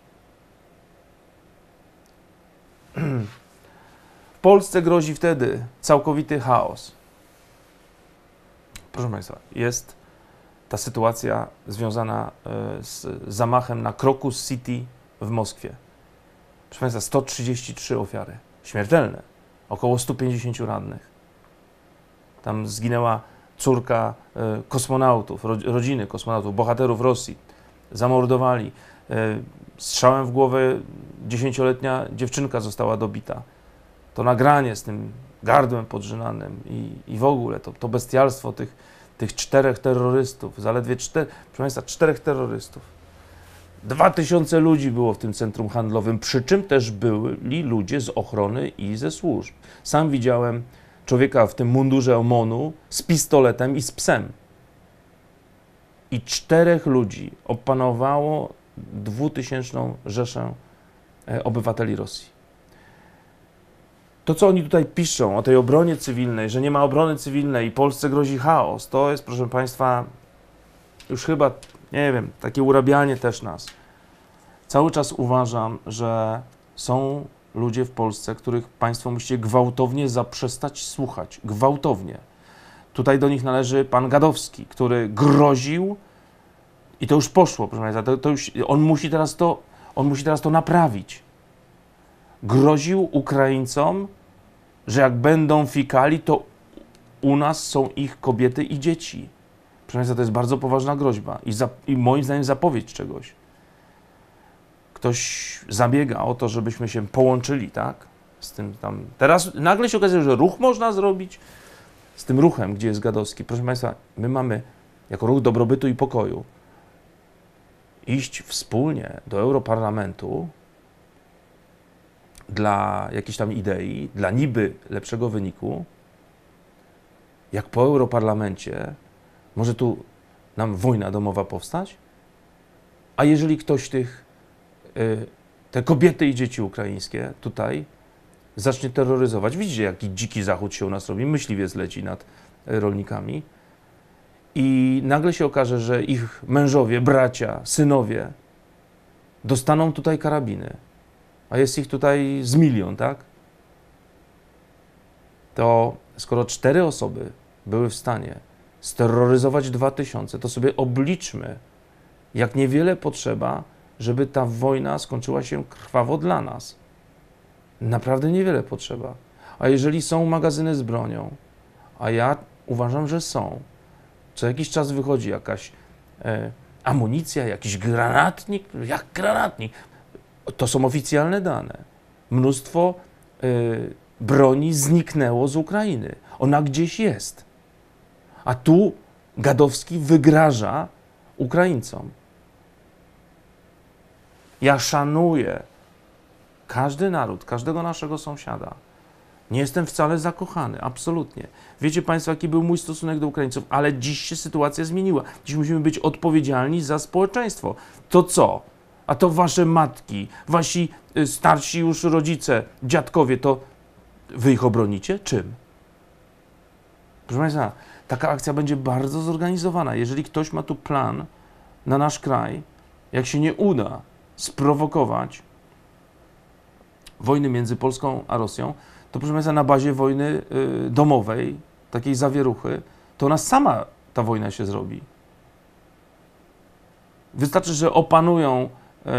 W Polsce grozi wtedy całkowity chaos. Proszę Państwa, jest ta sytuacja związana z zamachem na Crocus City w Moskwie. Proszę Państwa, sto trzydzieści trzy ofiary śmiertelne, około stu pięćdziesięciu rannych. Tam zginęła córka kosmonautów, rodziny kosmonautów, bohaterów Rosji. Zamordowali. Strzałem w głowę dziesięcioletnia dziewczynka została dobita. To nagranie z tym gardłem podrzynanym i, i w ogóle to, to bestialstwo tych, tych czterech terrorystów, zaledwie cztery, proszę Państwa, czterech terrorystów. Dwa tysiące ludzi było w tym centrum handlowym, przy czym też byli ludzie z ochrony i ze służb. Sam widziałem człowieka w tym mundurze O M O N-u z pistoletem i z psem. I czterech ludzi opanowało dwutysięczną rzeszę obywateli Rosji. To, co oni tutaj piszą o tej obronie cywilnej, że nie ma obrony cywilnej i Polsce grozi chaos, to jest, proszę Państwa, już chyba, nie wiem, takie urabianie też nas. Cały czas uważam, że są ludzie w Polsce, których Państwo musicie gwałtownie zaprzestać słuchać. Gwałtownie. Tutaj do nich należy pan Gadowski, który groził i to już poszło, proszę Państwa, to, to już, on musi teraz to, on musi teraz to naprawić. Groził Ukraińcom, że jak będą fikali, to u nas są ich kobiety i dzieci. Proszę Państwa, to jest bardzo poważna groźba i, za, i moim zdaniem zapowiedź czegoś. Ktoś zabiega o to, żebyśmy się połączyli, tak? Z tym tam. Teraz nagle się okazuje, że ruch można zrobić z tym ruchem, gdzie jest Gadowski. Proszę Państwa, my mamy jako ruch dobrobytu i pokoju iść wspólnie do Europarlamentu dla jakiejś tam idei, dla niby lepszego wyniku, jak po Europarlamencie może tu nam wojna domowa powstać? A jeżeli ktoś tych, y, te kobiety i dzieci ukraińskie tutaj zacznie terroryzować, widzicie, jaki dziki zachód się u nas robi, myśliwiec leci nad rolnikami i nagle się okaże, że ich mężowie, bracia, synowie dostaną tutaj karabiny, a jest ich tutaj z milion, tak? to skoro cztery osoby były w stanie steroryzować dwa tysiące, to sobie obliczmy, jak niewiele potrzeba, żeby ta wojna skończyła się krwawo dla nas. Naprawdę niewiele potrzeba. A jeżeli są magazyny z bronią, a ja uważam, że są, co jakiś czas wychodzi jakaś e, amunicja, jakiś granatnik, jak granatnik, to są oficjalne dane. Mnóstwo e, broni zniknęło z Ukrainy. Ona gdzieś jest. A tu Gadowski wygraża Ukraińcom. Ja szanuję każdy naród, każdego naszego sąsiada. Nie jestem wcale zakochany, absolutnie. Wiecie Państwo, jaki był mój stosunek do Ukraińców, ale dziś się sytuacja zmieniła. Dziś musimy być odpowiedzialni za społeczeństwo. To co? A to wasze matki, wasi starsi już rodzice, dziadkowie, to wy ich obronicie? Czym? Proszę Państwa, taka akcja będzie bardzo zorganizowana. Jeżeli ktoś ma tu plan na nasz kraj, jak się nie uda sprowokować wojny między Polską a Rosją, to proszę Państwa, na bazie wojny y, domowej, takiej zawieruchy, to ona sama, ta wojna się zrobi. Wystarczy, że opanują y,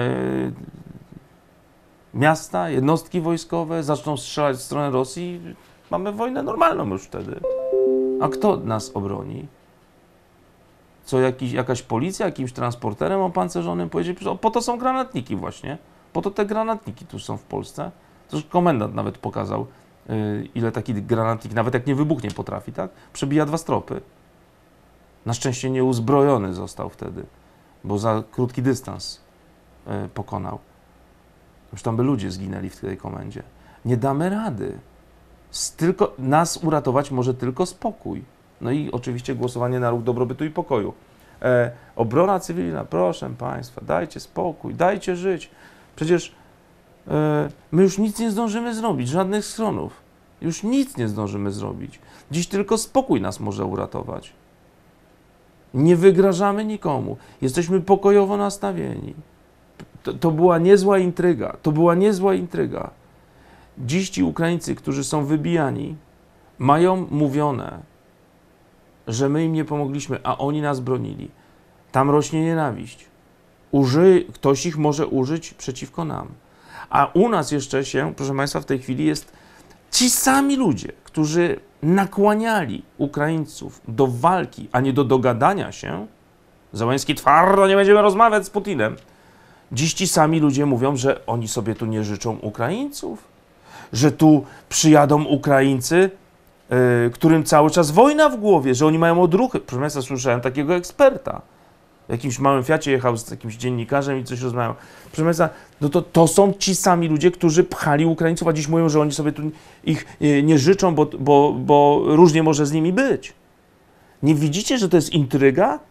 miasta, jednostki wojskowe, zaczną strzelać w stronę Rosji, mamy wojnę normalną już wtedy. A kto nas obroni? Co, jakiś, jakaś policja, jakimś transporterem opancerzonym powiedzieć, po to są granatniki właśnie, po to te granatniki tu są w Polsce. Zresztą komendant nawet pokazał, yy, ile taki granatnik, nawet jak nie wybuchnie potrafi, tak? Przebija dwa stropy. Na szczęście nieuzbrojony został wtedy, bo za krótki dystans yy, pokonał. Już tam by ludzie zginęli w tej komendzie. Nie damy rady. Z tylko, nas uratować może tylko spokój. No i oczywiście głosowanie na ruch dobrobytu i pokoju. E, obrona cywilna, proszę Państwa, dajcie spokój, dajcie żyć. Przecież e, my już nic nie zdążymy zrobić, żadnych schronów. Już nic nie zdążymy zrobić. Dziś tylko spokój nas może uratować. Nie wygrażamy nikomu. Jesteśmy pokojowo nastawieni. To, to była niezła intryga. To była niezła intryga. Dziś ci Ukraińcy, którzy są wybijani, mają mówione, że my im nie pomogliśmy, a oni nas bronili. Tam rośnie nienawiść. Uży, ktoś ich może użyć przeciwko nam. A u nas jeszcze się, proszę Państwa, w tej chwili jest ci sami ludzie, którzy nakłaniali Ukraińców do walki, a nie do dogadania się. Zełenski twardo, nie będziemy rozmawiać z Putinem. Dziś ci sami ludzie mówią, że oni sobie tu nie życzą Ukraińców, że tu przyjadą Ukraińcy, yy, którym cały czas wojna w głowie, że oni mają odruchy. Proszę Państwa, słyszałem takiego eksperta. W jakimś małym Fiacie jechał z jakimś dziennikarzem i coś rozmawiał. Proszę Państwa, no to, to są ci sami ludzie, którzy pchali Ukraińców, a dziś mówią, że oni sobie tu ich yy, nie życzą, bo, bo, bo różnie może z nimi być. Nie widzicie, że to jest intryga?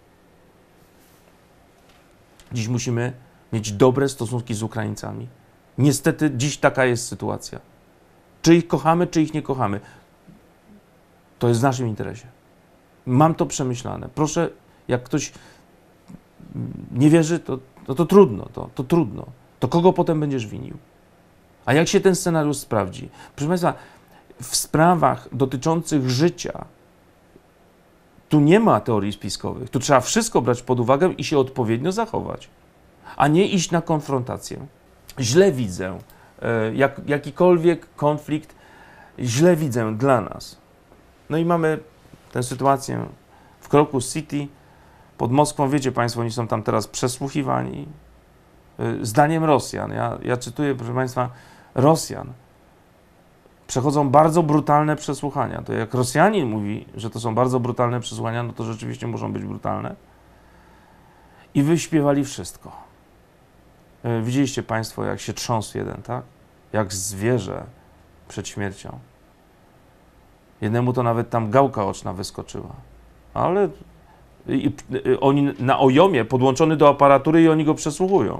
Dziś musimy mieć dobre stosunki z Ukraińcami. Niestety dziś taka jest sytuacja. Czy ich kochamy, czy ich nie kochamy. To jest w naszym interesie. Mam to przemyślane. Proszę, jak ktoś nie wierzy, to, to, to trudno, to, to trudno. To kogo potem będziesz winił? A jak się ten scenariusz sprawdzi? Proszę Państwa, w sprawach dotyczących życia tu nie ma teorii spiskowych. Tu trzeba wszystko brać pod uwagę i się odpowiednio zachować, a nie iść na konfrontację. Źle widzę, jak, jakikolwiek konflikt, źle widzę dla nas. No i mamy tę sytuację w Crocus City, pod Moskwą, wiecie Państwo, oni są tam teraz przesłuchiwani. Zdaniem Rosjan, ja, ja cytuję, proszę Państwa, Rosjan, przechodzą bardzo brutalne przesłuchania. To jak Rosjanin mówi, że to są bardzo brutalne przesłuchania, no to rzeczywiście muszą być brutalne. I wyśpiewali wszystko. Widzieliście Państwo, jak się trząsł jeden, tak? Jak zwierzę przed śmiercią. Jednemu to nawet tam gałka oczna wyskoczyła. Ale i, i, oni na ojomie podłączony do aparatury i oni go przesłuchują.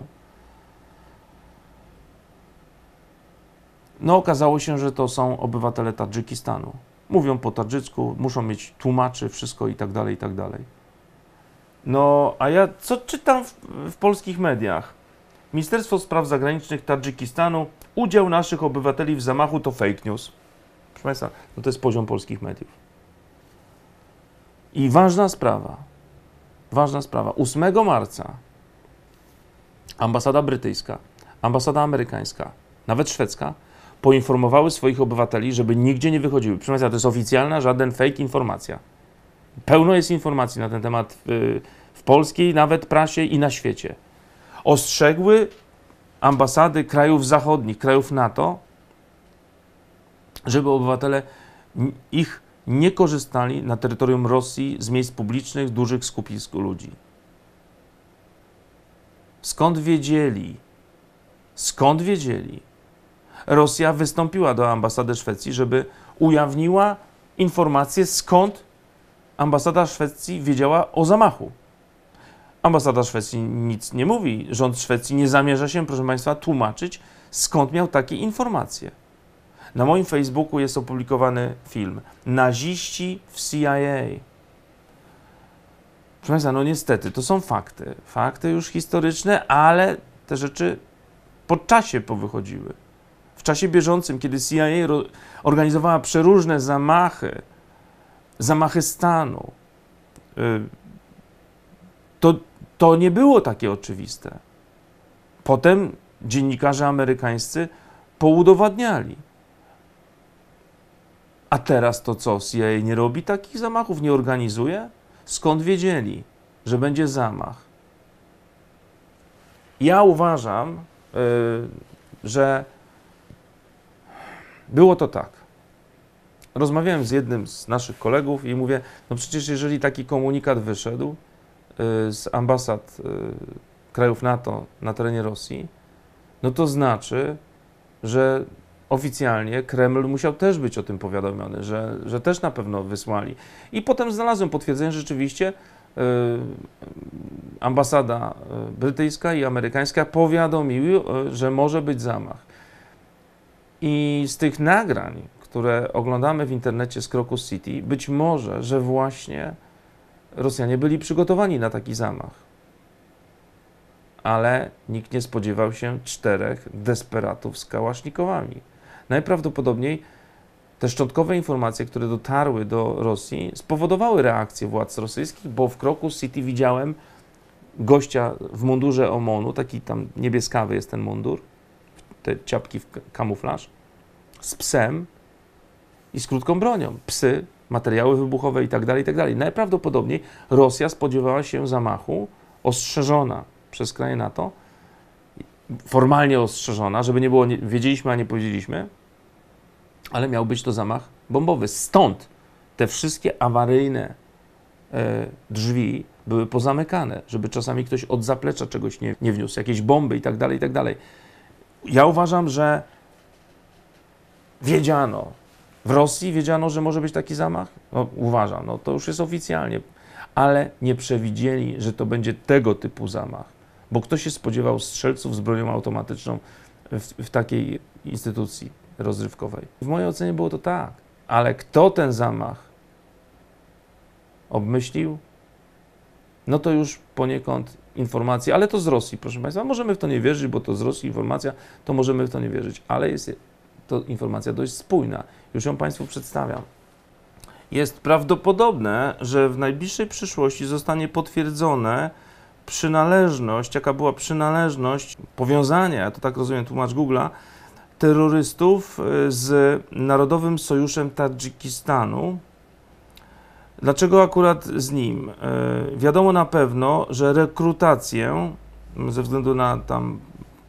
No okazało się, że to są obywatele Tadżykistanu. Mówią po tadżycku, muszą mieć tłumaczy, wszystko i tak dalej, i tak dalej. No, a ja co czytam w, w polskich mediach? Ministerstwo Spraw Zagranicznych Tadżykistanu, udział naszych obywateli w zamachu to fake news. Proszę Państwa, no to jest poziom polskich mediów. I ważna sprawa, ważna sprawa, ósmego marca ambasada brytyjska, ambasada amerykańska, nawet szwedzka, poinformowały swoich obywateli, żeby nigdzie nie wychodziły. Proszę Państwa, to jest oficjalna, żaden fake informacja. Pełno jest informacji na ten temat w, w polskiej, nawet prasie i na świecie. Ostrzegły ambasady krajów zachodnich, krajów NATO, żeby obywatele ich nie korzystali na terytorium Rosji z miejsc publicznych, dużych skupisku ludzi. Skąd wiedzieli? Skąd wiedzieli? Rosja wystąpiła do ambasady Szwecji, żeby ujawniła informację, skąd ambasada Szwecji wiedziała o zamachu. Ambasada Szwecji nic nie mówi. Rząd Szwecji nie zamierza się, proszę Państwa, tłumaczyć, skąd miał takie informacje. Na moim Facebooku jest opublikowany film Naziści w C I A. Proszę Państwa, no niestety, to są fakty. Fakty już historyczne, ale te rzeczy po czasie powychodziły. W czasie bieżącym, kiedy C I A organizowała przeróżne zamachy, zamachy stanu, to, to nie było takie oczywiste. Potem dziennikarze amerykańscy poudowadniali. A teraz to co? C I A nie robi takich zamachów, nie organizuje? Skąd wiedzieli, że będzie zamach? Ja uważam, yy, że było to tak. Rozmawiałem z jednym z naszych kolegów i mówię, no przecież jeżeli taki komunikat wyszedł yy, z ambasad yy, krajów NATO na terenie Rosji, no to znaczy, że oficjalnie Kreml musiał też być o tym powiadomiony, że, że też na pewno wysłali. I potem znalazłem potwierdzenie, że rzeczywiście yy, ambasada brytyjska i amerykańska powiadomiły, yy, że może być zamach. I z tych nagrań, które oglądamy w internecie z Crocus City, być może, że właśnie Rosjanie byli przygotowani na taki zamach. Ale nikt nie spodziewał się czterech desperatów z kałasznikowami. Najprawdopodobniej te szczątkowe informacje, które dotarły do Rosji, spowodowały reakcję władz rosyjskich, bo w Crocus City widziałem gościa w mundurze O M O N-u, taki tam niebieskawy jest ten mundur, te ciapki w kamuflaż, z psem i z krótką bronią. Psy, materiały wybuchowe i tak dalej, i tak dalej. Najprawdopodobniej Rosja spodziewała się zamachu, ostrzeżona przez kraje NATO, formalnie ostrzeżona, żeby nie było, nie, wiedzieliśmy, a nie powiedzieliśmy, ale miał być to zamach bombowy. Stąd te wszystkie awaryjne e, drzwi były pozamykane, żeby czasami ktoś od zaplecza czegoś nie, nie wniósł, jakieś bomby i tak dalej, i tak dalej. Ja uważam, że wiedziano, w Rosji wiedziano, że może być taki zamach? No, uważam, no to już jest oficjalnie, ale nie przewidzieli, że to będzie tego typu zamach, bo kto się spodziewał strzelców z bronią automatyczną w, w takiej instytucji rozrywkowej? W mojej ocenie było to tak, ale kto ten zamach obmyślił? No to już poniekąd informacje, ale to z Rosji, proszę Państwa. Możemy w to nie wierzyć, bo to z Rosji informacja, to możemy w to nie wierzyć, ale jest to informacja dość spójna. Już ją Państwu przedstawiam. Jest prawdopodobne, że w najbliższej przyszłości zostanie potwierdzone przynależność, jaka była przynależność, powiązania, ja to tak rozumiem, tłumacz Google'a, terrorystów z Narodowym Sojuszem Tadżykistanu. Dlaczego akurat z nim? Wiadomo na pewno, że rekrutację, ze względu na tam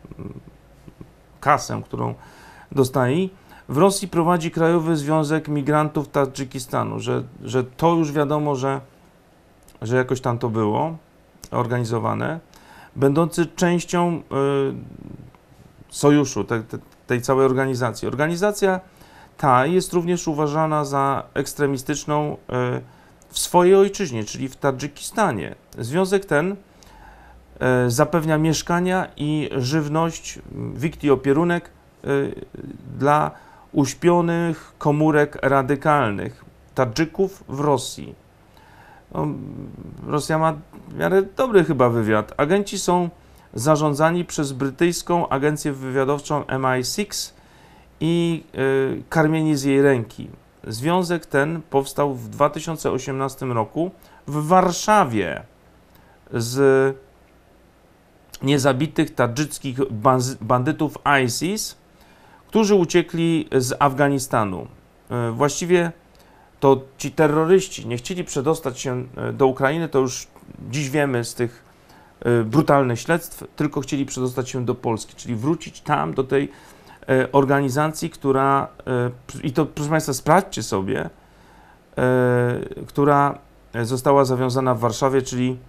kasę, którą dostali, w Rosji prowadzi Krajowy Związek Migrantów Tadżykistanu, że, że to już wiadomo, że, że jakoś tam to było organizowane, będący częścią y, sojuszu, te, te, tej całej organizacji. Organizacja ta jest również uważana za ekstremistyczną y, w swojej ojczyźnie, czyli w Tadżykistanie. Związek ten y, zapewnia mieszkania i żywność, wikt i opierunek y, dla uśpionych komórek radykalnych Tadżyków w Rosji. No, Rosja ma w miarę dobry chyba wywiad. Agenci są zarządzani przez brytyjską agencję wywiadowczą M I sześć i y, karmieni z jej ręki. Związek ten powstał w dwa tysiące osiemnastym roku w Warszawie z niezabitych tadżyckich bandytów ISIS, którzy uciekli z Afganistanu. Y, właściwie to ci terroryści nie chcieli przedostać się do Ukrainy, to już dziś wiemy z tych y, brutalnych śledztw, tylko chcieli przedostać się do Polski, czyli wrócić tam do tej y, organizacji, która, y, i to proszę Państwa sprawdźcie sobie, y, która została zawiązana w Warszawie, czyli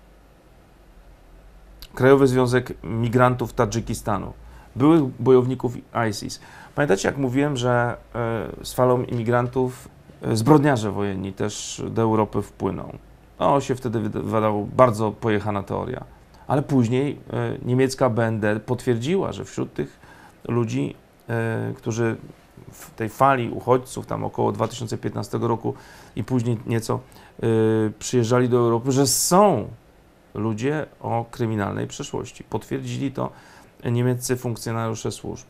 Krajowy Związek Migrantów Tadżykistanu, byłych bojowników ISIS. Pamiętacie, jak mówiłem, że y, z falą imigrantów zbrodniarze wojenni też do Europy wpłyną. To się wtedy wydawało bardzo pojechana teoria. Ale później y, niemiecka B N D potwierdziła, że wśród tych ludzi, y, którzy w tej fali uchodźców, tam około dwa tysiące piętnastego roku i później nieco y, przyjeżdżali do Europy, że są ludzie o kryminalnej przeszłości. Potwierdzili to niemieccy funkcjonariusze służb.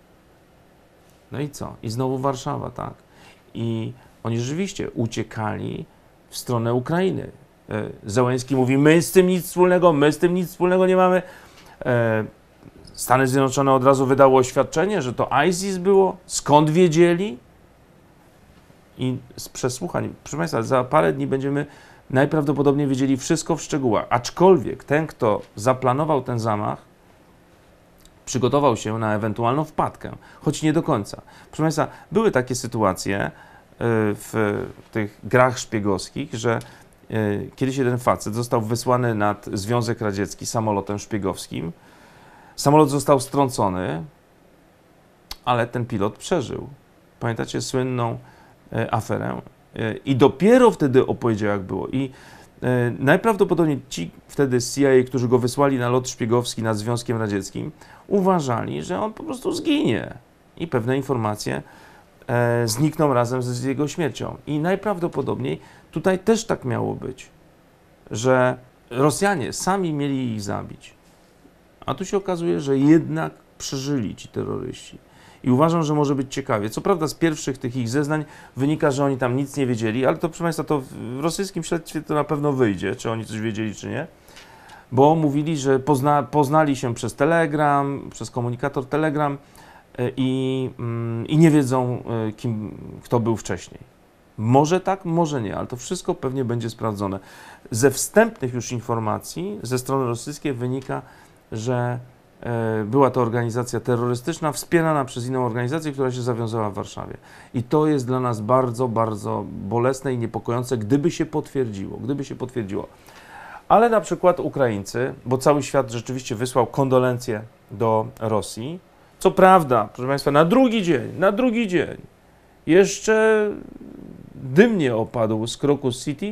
No i co? I znowu Warszawa, tak? I oni rzeczywiście uciekali w stronę Ukrainy. Zełenski mówi, my z tym nic wspólnego, my z tym nic wspólnego nie mamy. Stany Zjednoczone od razu wydało oświadczenie, że to ISIS było. Skąd wiedzieli? I z przesłuchań, proszę Państwa, za parę dni będziemy najprawdopodobniej wiedzieli wszystko w szczegółach. Aczkolwiek ten, kto zaplanował ten zamach, przygotował się na ewentualną wpadkę, choć nie do końca. Proszę Państwa, były takie sytuacje w tych grach szpiegowskich, że kiedyś jeden facet został wysłany nad Związek Radziecki samolotem szpiegowskim. Samolot został strącony, ale ten pilot przeżył. Pamiętacie słynną aferę? I dopiero wtedy opowiedział, jak było. I najprawdopodobniej ci wtedy z C I A, którzy go wysłali na lot szpiegowski nad Związkiem Radzieckim, uważali, że on po prostu zginie. I pewne informacje e, znikną razem z jego śmiercią. I najprawdopodobniej tutaj też tak miało być, że Rosjanie sami mieli ich zabić. A tu się okazuje, że jednak przeżyli ci terroryści. I uważam, że może być ciekawie. Co prawda z pierwszych tych ich zeznań wynika, że oni tam nic nie wiedzieli, ale to proszę Państwa, to w rosyjskim śledztwie to na pewno wyjdzie, czy oni coś wiedzieli, czy nie. Bo mówili, że pozna, poznali się przez Telegram, przez komunikator Telegram i, i nie wiedzą, kim, kto był wcześniej. Może tak, może nie, ale to wszystko pewnie będzie sprawdzone. Ze wstępnych już informacji ze strony rosyjskiej wynika, że była to organizacja terrorystyczna wspierana przez inną organizację, która się zawiązała w Warszawie. I to jest dla nas bardzo, bardzo bolesne i niepokojące, gdyby się potwierdziło, gdyby się potwierdziło. Ale na przykład Ukraińcy, bo cały świat rzeczywiście wysłał kondolencje do Rosji. Co prawda, proszę Państwa, na drugi dzień, na drugi dzień jeszcze dym nie opadł z Crocus City,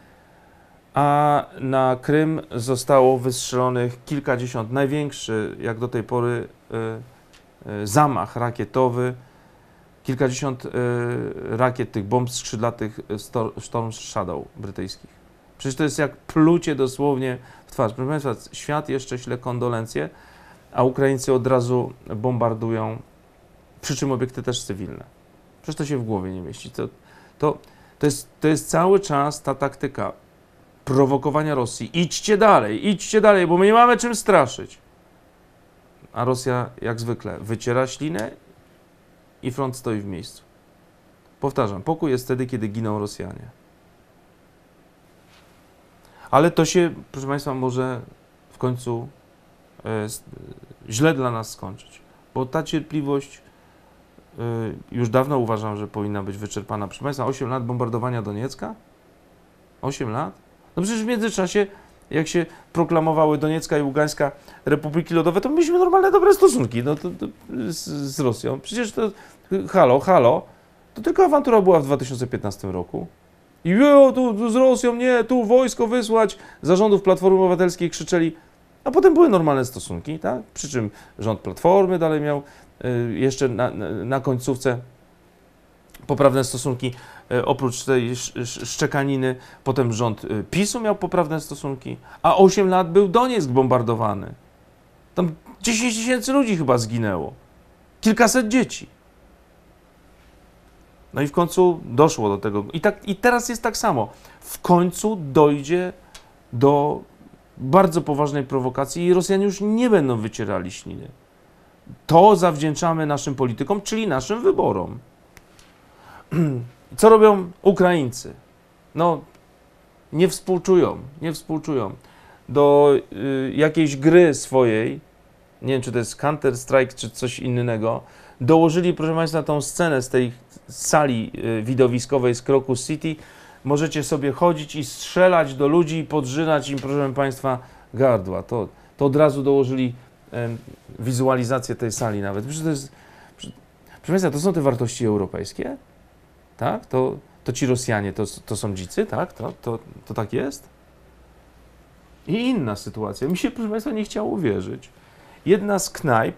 a na Krym zostało wystrzelonych kilkadziesiąt, największy jak do tej pory y, y, zamach rakietowy, kilkadziesiąt y, rakiet tych bomb skrzydlatych Storm Shadow brytyjskich. Przecież to jest jak plucie dosłownie w twarz. Proszę Państwa, świat jeszcze śle kondolencje, a Ukraińcy od razu bombardują, przy czym obiekty też cywilne. Przecież to się w głowie nie mieści. To, to, to, jest, to jest cały czas ta taktyka prowokowania Rosji. Idźcie dalej, idźcie dalej, bo my nie mamy czym straszyć. A Rosja, jak zwykle, wyciera ślinę i front stoi w miejscu. Powtarzam, pokój jest wtedy, kiedy giną Rosjanie. Ale to się, proszę Państwa, może w końcu e, źle dla nas skończyć, bo ta cierpliwość e, już dawno uważam, że powinna być wyczerpana. Proszę Państwa, osiem lat bombardowania Doniecka? osiem lat? No przecież w międzyczasie, jak się proklamowały Doniecka i Ługańska Republiki Ludowe, to mieliśmy normalne, dobre stosunki no, to, to, z, z Rosją. Przecież to, halo, halo, to tylko awantura była w dwa tysiące piętnastym roku. I jo, tu, tu z Rosją, nie, tu wojsko wysłać. Za rządów Platformy Obywatelskiej krzyczeli, a potem były normalne stosunki, tak? Przy czym rząd Platformy dalej miał y, jeszcze na, na, na końcówce poprawne stosunki, y, oprócz tej sz, szczekaniny, potem rząd y, PiSu miał poprawne stosunki, a osiem lat był Donieck bombardowany. Tam dziesięć tysięcy ludzi chyba zginęło, kilkaset dzieci. No i w końcu doszło do tego. I, tak, I teraz jest tak samo. W końcu dojdzie do bardzo poważnej prowokacji i Rosjanie już nie będą wycierali śliny. To zawdzięczamy naszym politykom, czyli naszym wyborom. Co robią Ukraińcy? No, nie współczują, nie współczują. Do y, jakiejś gry swojej, nie wiem, czy to jest Counter-Strike, czy coś innego, dołożyli, proszę Państwa, tą scenę z tej sali y, widowiskowej z Crocus City. Możecie sobie chodzić i strzelać do ludzi i podrzynać im, proszę Państwa, gardła. To, to od razu dołożyli y, wizualizację tej sali nawet. Przecież to jest, proszę Państwa, to są te wartości europejskie? Tak? To, to ci Rosjanie to, to są dzicy? Tak? To, to, to tak jest? I inna sytuacja. Mi się, proszę Państwa, nie chciało uwierzyć. Jedna z knajp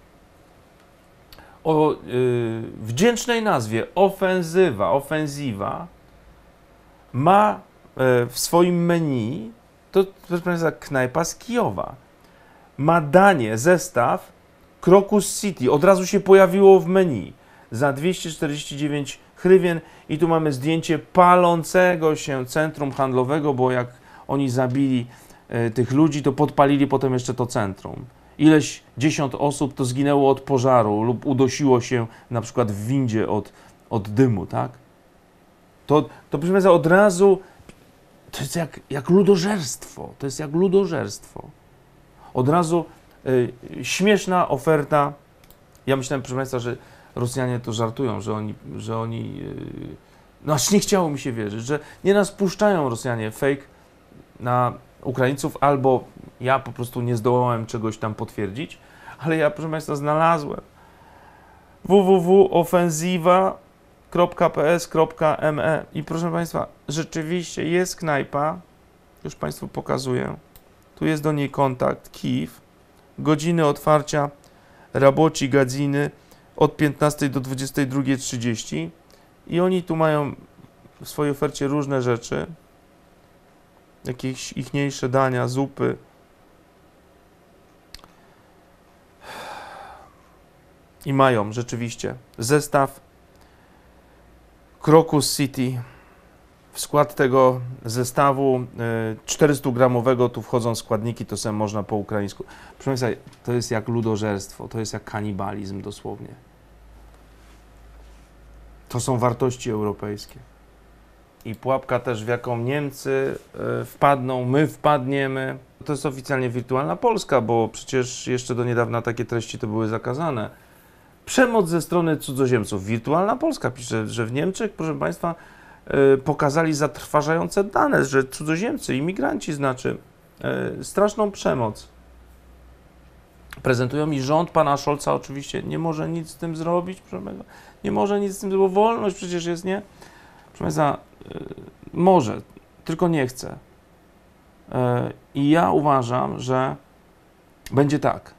o yy, wdzięcznej nazwie Ofensywa, Ofensywa ma yy, w swoim menu, to proszę Państwa, knajpa z Kijowa, ma danie, zestaw Crocus City, od razu się pojawiło w menu za dwieście czterdzieści dziewięć hrywien i tu mamy zdjęcie palącego się centrum handlowego, bo jak oni zabili y, tych ludzi, to podpalili potem jeszcze to centrum. Ileś dziesiąt osób to zginęło od pożaru lub udosiło się na przykład w windzie od, od dymu, tak? To, to proszę Państwa, od razu to jest jak, jak ludożerstwo, to jest jak ludożerstwo. Od razu y, śmieszna oferta. Ja myślałem, proszę Państwa, że Rosjanie to żartują, że oni, że oni yy, no aż nie chciało mi się wierzyć, że nie nas puszczają Rosjanie fake na Ukraińców, albo ja po prostu nie zdołałem czegoś tam potwierdzić, ale ja, proszę Państwa, znalazłem w w w kropka ofensywa kropka p s kropka m e i proszę Państwa, rzeczywiście jest knajpa, już Państwu pokazuję, tu jest do niej kontakt, Kijów, godziny otwarcia, raboci godziny od piętnastej do dwudziestej drugiej trzydzieści i oni tu mają w swojej ofercie różne rzeczy, jakieś ichniejsze dania, zupy. I mają rzeczywiście zestaw Crocus City. W skład tego zestawu czterystogramowego tu wchodzą składniki, to sobie można po ukraińsku. Proszę Państwa, to jest jak ludożerstwo, to jest jak kanibalizm dosłownie. To są wartości europejskie. I pułapka też, w jaką Niemcy wpadną, my wpadniemy. To jest oficjalnie wirtualna Polska, bo przecież jeszcze do niedawna takie treści to były zakazane. Przemoc ze strony cudzoziemców. Wirtualna Polska pisze, że w Niemczech, proszę Państwa, pokazali zatrważające dane, że cudzoziemcy, imigranci, znaczy yy, straszną przemoc prezentują i rząd pana Scholza oczywiście nie może nic z tym zrobić, proszę Państwa, nie może nic z tym zrobić, bo wolność przecież jest, nie? Proszę Państwa, yy, może, tylko nie chce. Yy, I ja uważam, że będzie tak.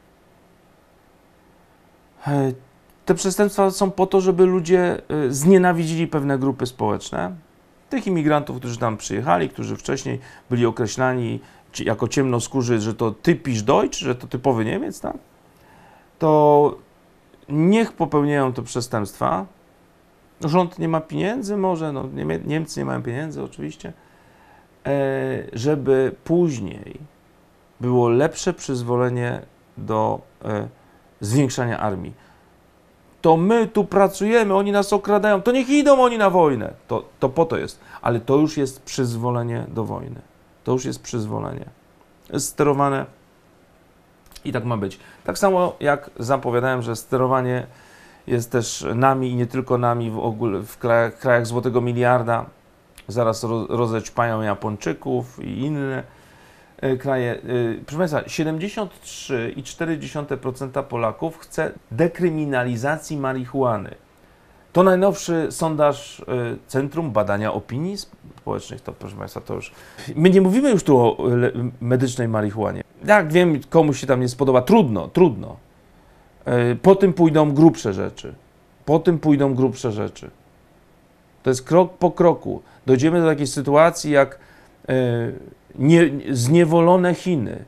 Yy, Te przestępstwa są po to, żeby ludzie znienawidzili pewne grupy społeczne. Tych imigrantów, którzy tam przyjechali, którzy wcześniej byli określani jako ciemnoskórzy, że to typisch Deutsch, że to typowy Niemiec, tak? To niech popełniają te przestępstwa. Rząd nie ma pieniędzy, może, no, Niemcy nie mają pieniędzy oczywiście, żeby później było lepsze przyzwolenie do zwiększania armii. To my tu pracujemy, oni nas okradają, to niech idą oni na wojnę. To, to po to jest. Ale to już jest przyzwolenie do wojny. To już jest przyzwolenie. Jest sterowane i tak ma być. Tak samo jak zapowiadałem, że sterowanie jest też nami i nie tylko nami w ogóle w krajach, krajach złotego miliarda. Zaraz ro, rozećpają Japończyków i inne kraje. Proszę Państwa, siedemdziesiąt trzy i cztery dziesiąte procent Polaków chce dekryminalizacji marihuany. To najnowszy sondaż Centrum Badania Opinii Społecznych. To, proszę Państwa, to już... My nie mówimy już tu o medycznej marihuanie. Jak wiem, komuś się tam nie spodoba, trudno, trudno. Po tym pójdą grubsze rzeczy. Po tym pójdą grubsze rzeczy. To jest krok po kroku. Dojdziemy do takiej sytuacji jak nie, zniewolone Chiny.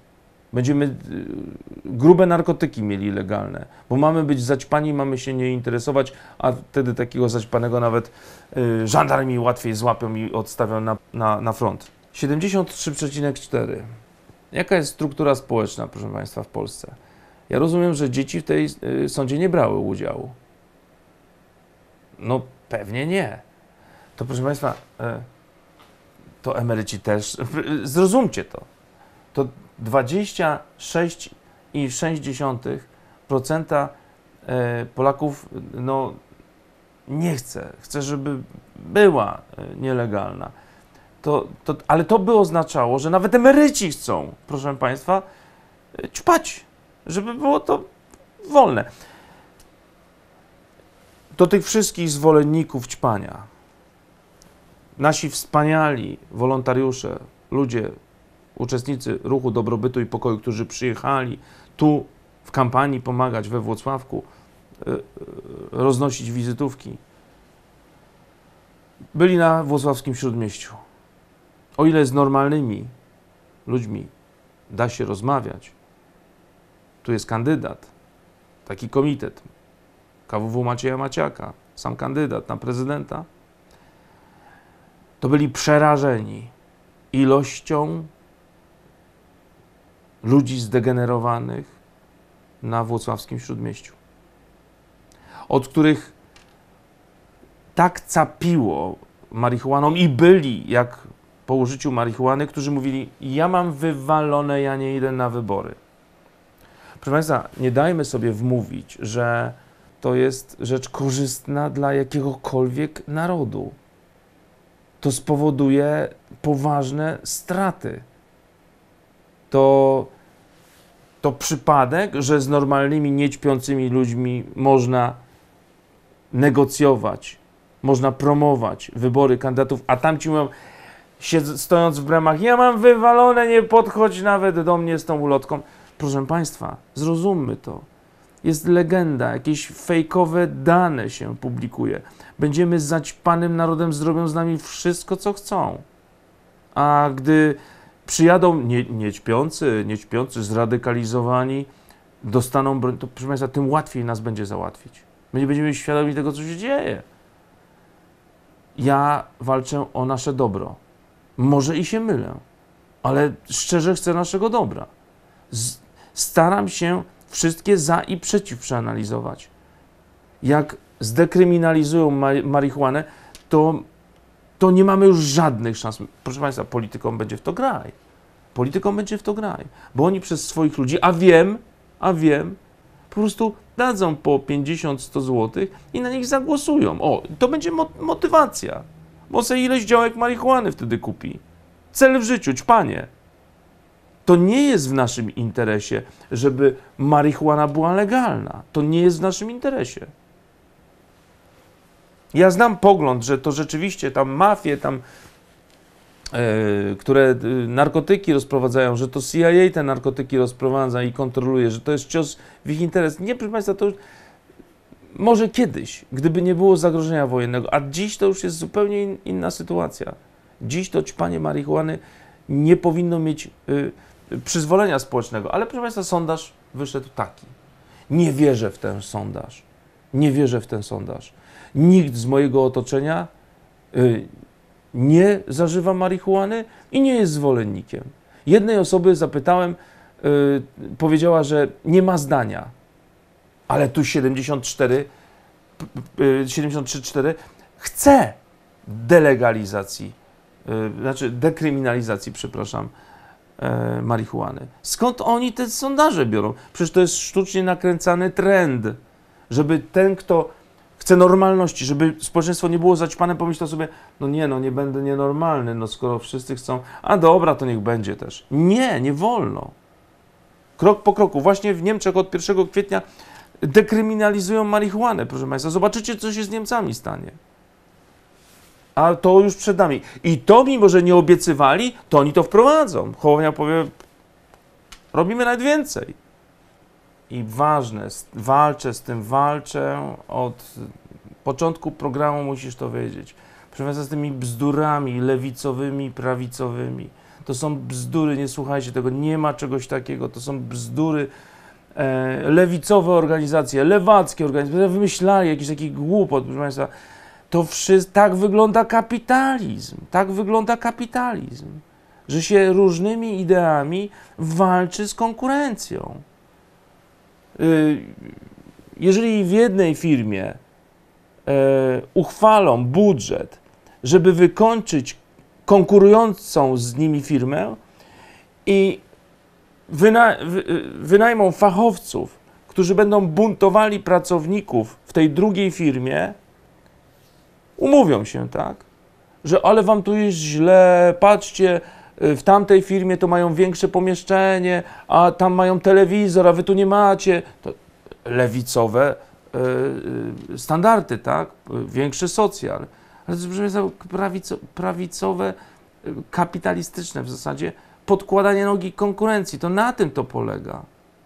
Będziemy y, grube narkotyki mieli legalne, bo mamy być zaćpani, mamy się nie interesować, a wtedy takiego zaćpanego nawet y, żandarmi łatwiej złapią i odstawią na, na, na front. siedemdziesiąt trzy przecinek cztery. Jaka jest struktura społeczna, proszę Państwa, w Polsce? Ja rozumiem, że dzieci w tej y, sądzie nie brały udziału. No pewnie nie. To proszę Państwa, y, to emeryci też, zrozumcie to. To dwadzieścia sześć przecinek sześć procent Polaków no, nie chce, chce, żeby była nielegalna. To, to, ale to by oznaczało, że nawet emeryci chcą, proszę Państwa, ćpać, żeby było to wolne. Do tych wszystkich zwolenników ćpania, nasi wspaniali wolontariusze, ludzie, uczestnicy ruchu dobrobytu i pokoju, którzy przyjechali tu w kampanii pomagać we Włocławku, roznosić wizytówki, byli na włocławskim Śródmieściu. O ile z normalnymi ludźmi da się rozmawiać, tu jest kandydat, taki komitet, K W W Macieja Maciaka, sam kandydat na prezydenta, to byli przerażeni ilością ludzi zdegenerowanych na włocławskim Śródmieściu, od których tak capiło marihuaną i byli, jak po użyciu marihuany, którzy mówili, ja mam wywalone, ja nie idę na wybory. Proszę Państwa, nie dajmy sobie wmówić, że to jest rzecz korzystna dla jakiegokolwiek narodu. To spowoduje poważne straty. To, to przypadek, że z normalnymi, niećpiącymi ludźmi można negocjować, można promować wybory kandydatów, a tamci mówią, siedz, stojąc w bramach, ja mam wywalone, nie podchodź nawet do mnie z tą ulotką. Proszę Państwa, zrozummy to. Jest legenda, jakieś fejkowe dane się publikuje. Będziemy zaćpanym narodem, zrobią z nami wszystko, co chcą. A gdy przyjadą nie, niećpiący, niećpiący, zradykalizowani, dostaną broń, to proszę Państwa, tym łatwiej nas będzie załatwić. My nie będziemy świadomi tego, co się dzieje. Ja walczę o nasze dobro. Może i się mylę, ale szczerze chcę naszego dobra. Z, staram się wszystkie za i przeciw przeanalizować. Jak zdekryminalizują ma marihuanę, to, to nie mamy już żadnych szans. Proszę Państwa, politykom będzie w to graj. Politykom będzie w to graj. Bo oni przez swoich ludzi, a wiem, a wiem, po prostu dadzą po pięćdziesiąt sto złotych i na nich zagłosują. O, to będzie mo motywacja. Bo sobie ileś działek marihuany wtedy kupi. Cel w życiu, ćpanie. To nie jest w naszym interesie, żeby marihuana była legalna. To nie jest w naszym interesie. Ja znam pogląd, że to rzeczywiście tam mafie, tam, e, które e, narkotyki rozprowadzają, że to C I A te narkotyki rozprowadza i kontroluje, że to jest cios w ich interes. Nie, proszę Państwa, to już może kiedyś, gdyby nie było zagrożenia wojennego, a dziś to już jest zupełnie in, inna sytuacja. Dziś to ćpanie marihuany nie powinno mieć y, przyzwolenia społecznego, ale proszę Państwa, sondaż wyszedł taki. Nie wierzę w ten sondaż. Nie wierzę w ten sondaż. Nikt z mojego otoczenia y, nie zażywa marihuany i nie jest zwolennikiem. Jednej osoby zapytałem, y, powiedziała, że nie ma zdania, ale tu siedemdziesiąt cztery, siedemdziesiąt trzy przecinek cztery chce delegalizacji, y, znaczy dekryminalizacji, przepraszam, y, marihuany. Skąd oni te sondaże biorą? Przecież to jest sztucznie nakręcany trend, żeby ten, kto chce normalności, żeby społeczeństwo nie było zaćpane, pomyślał sobie, no nie, no nie będę nienormalny, no skoro wszyscy chcą, a dobra, to niech będzie też. Nie, nie wolno. Krok po kroku. Właśnie w Niemczech od pierwszego kwietnia dekryminalizują marihuanę, proszę Państwa. Zobaczycie, co się z Niemcami stanie. A to już przed nami. I to, mimo że nie obiecywali, to oni to wprowadzą. Hołownia powie, robimy nawet więcej. I ważne, walczę z tym, walczę od początku programu, musisz to wiedzieć. Proszę Państwa, z tymi bzdurami lewicowymi, prawicowymi, To są bzdury, nie słuchajcie tego, nie ma czegoś takiego, to są bzdury. E, lewicowe organizacje, lewackie organizacje, wymyślali jakiś taki głupot, proszę Państwa. To wszystko, tak wygląda kapitalizm, tak wygląda kapitalizm, że się różnymi ideami walczy z konkurencją. Y, jeżeli w jednej firmie e, uchwalą budżet, żeby wykończyć konkurującą z nimi firmę i wyna, wy, wynajmą fachowców, którzy będą buntowali pracowników w tej drugiej firmie, umówią się, tak, że ale wam tu jest źle, patrzcie, w tamtej firmie to mają większe pomieszczenie, a tam mają telewizor, a wy tu nie macie. To lewicowe y, standardy, tak, większy socjal. Ale to jest prawico, prawicowe, kapitalistyczne w zasadzie podkładanie nogi konkurencji. To na tym to polega.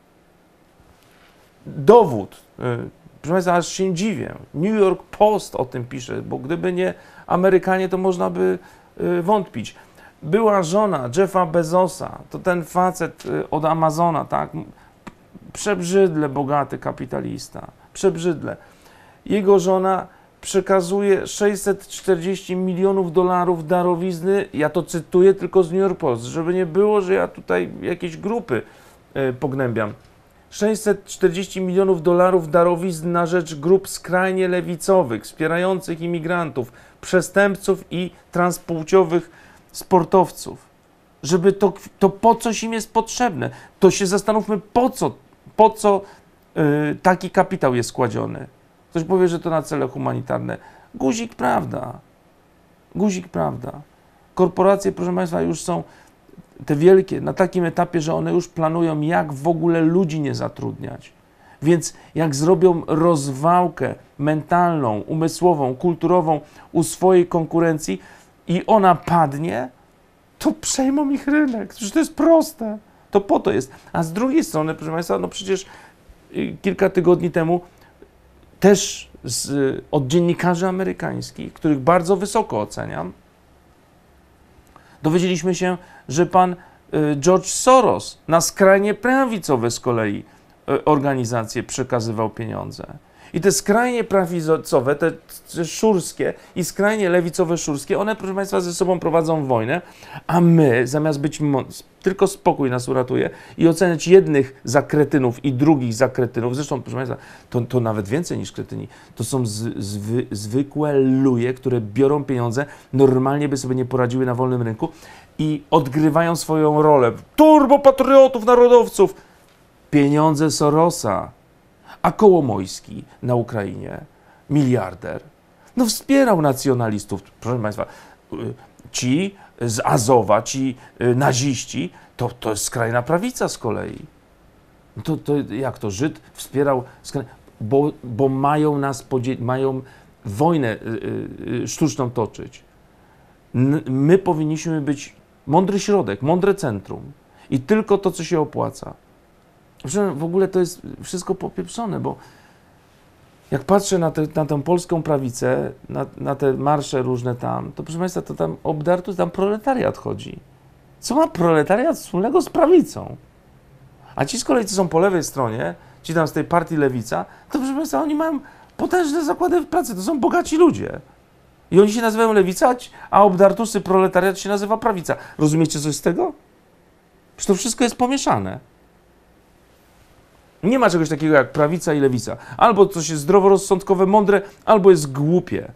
Dowód. Proszę Państwa, aż się dziwię. New York Post o tym pisze, bo gdyby nie Amerykanie, to można by wątpić. Była żona Jeffa Bezosa, to ten facet od Amazona, tak? Przebrzydle bogaty kapitalista. Przebrzydle. Jego żona przekazuje sześćset czterdzieści milionów dolarów darowizny, ja to cytuję tylko z New York Post, żeby nie było, że ja tutaj jakieś grupy y, pognębiam. sześćset czterdzieści milionów dolarów darowizn na rzecz grup skrajnie lewicowych, wspierających imigrantów, przestępców i transpłciowych sportowców. Żeby to, to po coś im jest potrzebne. To się zastanówmy, po co, po co y, taki kapitał jest kładziony. Ktoś powie, że to na cele humanitarne. Guzik, prawda. Guzik, prawda. Korporacje, proszę Państwa, już są te wielkie na takim etapie, że one już planują, jak w ogóle ludzi nie zatrudniać. Więc jak zrobią rozwałkę mentalną, umysłową, kulturową u swojej konkurencji i ona padnie, to przejmą ich rynek. Przecież to jest proste. To po to jest. A z drugiej strony, proszę Państwa, no przecież kilka tygodni temu też z, od dziennikarzy amerykańskich, których bardzo wysoko oceniam, dowiedzieliśmy się, że pan George Soros na skrajnie prawicowe z kolei organizacje przekazywał pieniądze. I te skrajnie prawicowe, te, te szurskie i skrajnie lewicowe szurskie, one, proszę Państwa, ze sobą prowadzą wojnę, a my, zamiast być, tylko spokój nas uratuje i oceniać jednych za kretynów i drugich za kretynów, zresztą, proszę Państwa, to, to nawet więcej niż kretyni, to są z, zwy, zwykłe luje, które biorą pieniądze, normalnie by sobie nie poradziły na wolnym rynku i odgrywają swoją rolę turbopatriotów, narodowców. Pieniądze Sorosa. A Kołomojski na Ukrainie, miliarder, no wspierał nacjonalistów. Proszę Państwa, ci z Azowa, ci naziści, to, to jest skrajna prawica z kolei. To, to jak to? Żyd wspierał, bo, bo mają nas, mają wojnę sztuczną toczyć. My powinniśmy być mądry środek, mądre centrum i tylko to, co się opłaca. W ogóle to jest wszystko popieprzone, bo jak patrzę na, te, na tę polską prawicę, na, na te marsze różne tam, to proszę Państwa, to tam obdartu, tam proletariat chodzi. Co ma proletariat wspólnego z prawicą? A ci z kolei, co są po lewej stronie, ci tam z tej partii Lewica, to proszę Państwa, oni mają potężne zakłady pracy, to są bogaci ludzie. I oni się nazywają Lewica, a obdartusy proletariat się nazywa prawica. Rozumiecie coś z tego? Przecież to wszystko jest pomieszane. Nie ma czegoś takiego jak prawica i lewica. Albo coś jest zdroworozsądkowe, mądre, albo jest głupie.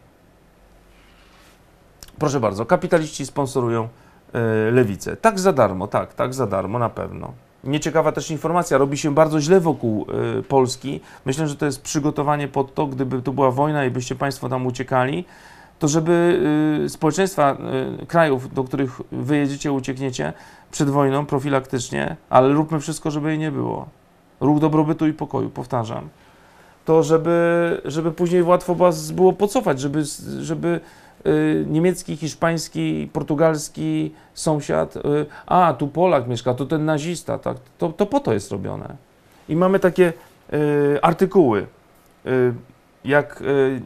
Proszę bardzo, kapitaliści sponsorują y, lewicę. Tak za darmo, tak, tak za darmo, na pewno. Nieciekawa też informacja, robi się bardzo źle wokół y, Polski. Myślę, że to jest przygotowanie pod to, gdyby to była wojna i byście Państwo tam uciekali, to żeby y, społeczeństwa y, krajów, do których wyjedziecie, uciekniecie przed wojną profilaktycznie, ale róbmy wszystko, żeby jej nie było. Ruch dobrobytu i pokoju, powtarzam. To, żeby, żeby później łatwo było pocofać, żeby, żeby y, niemiecki, hiszpański, portugalski sąsiad, y, a tu Polak mieszka, to ten nazista, tak? to, to po to jest robione. I mamy takie y, artykuły, y, jak y,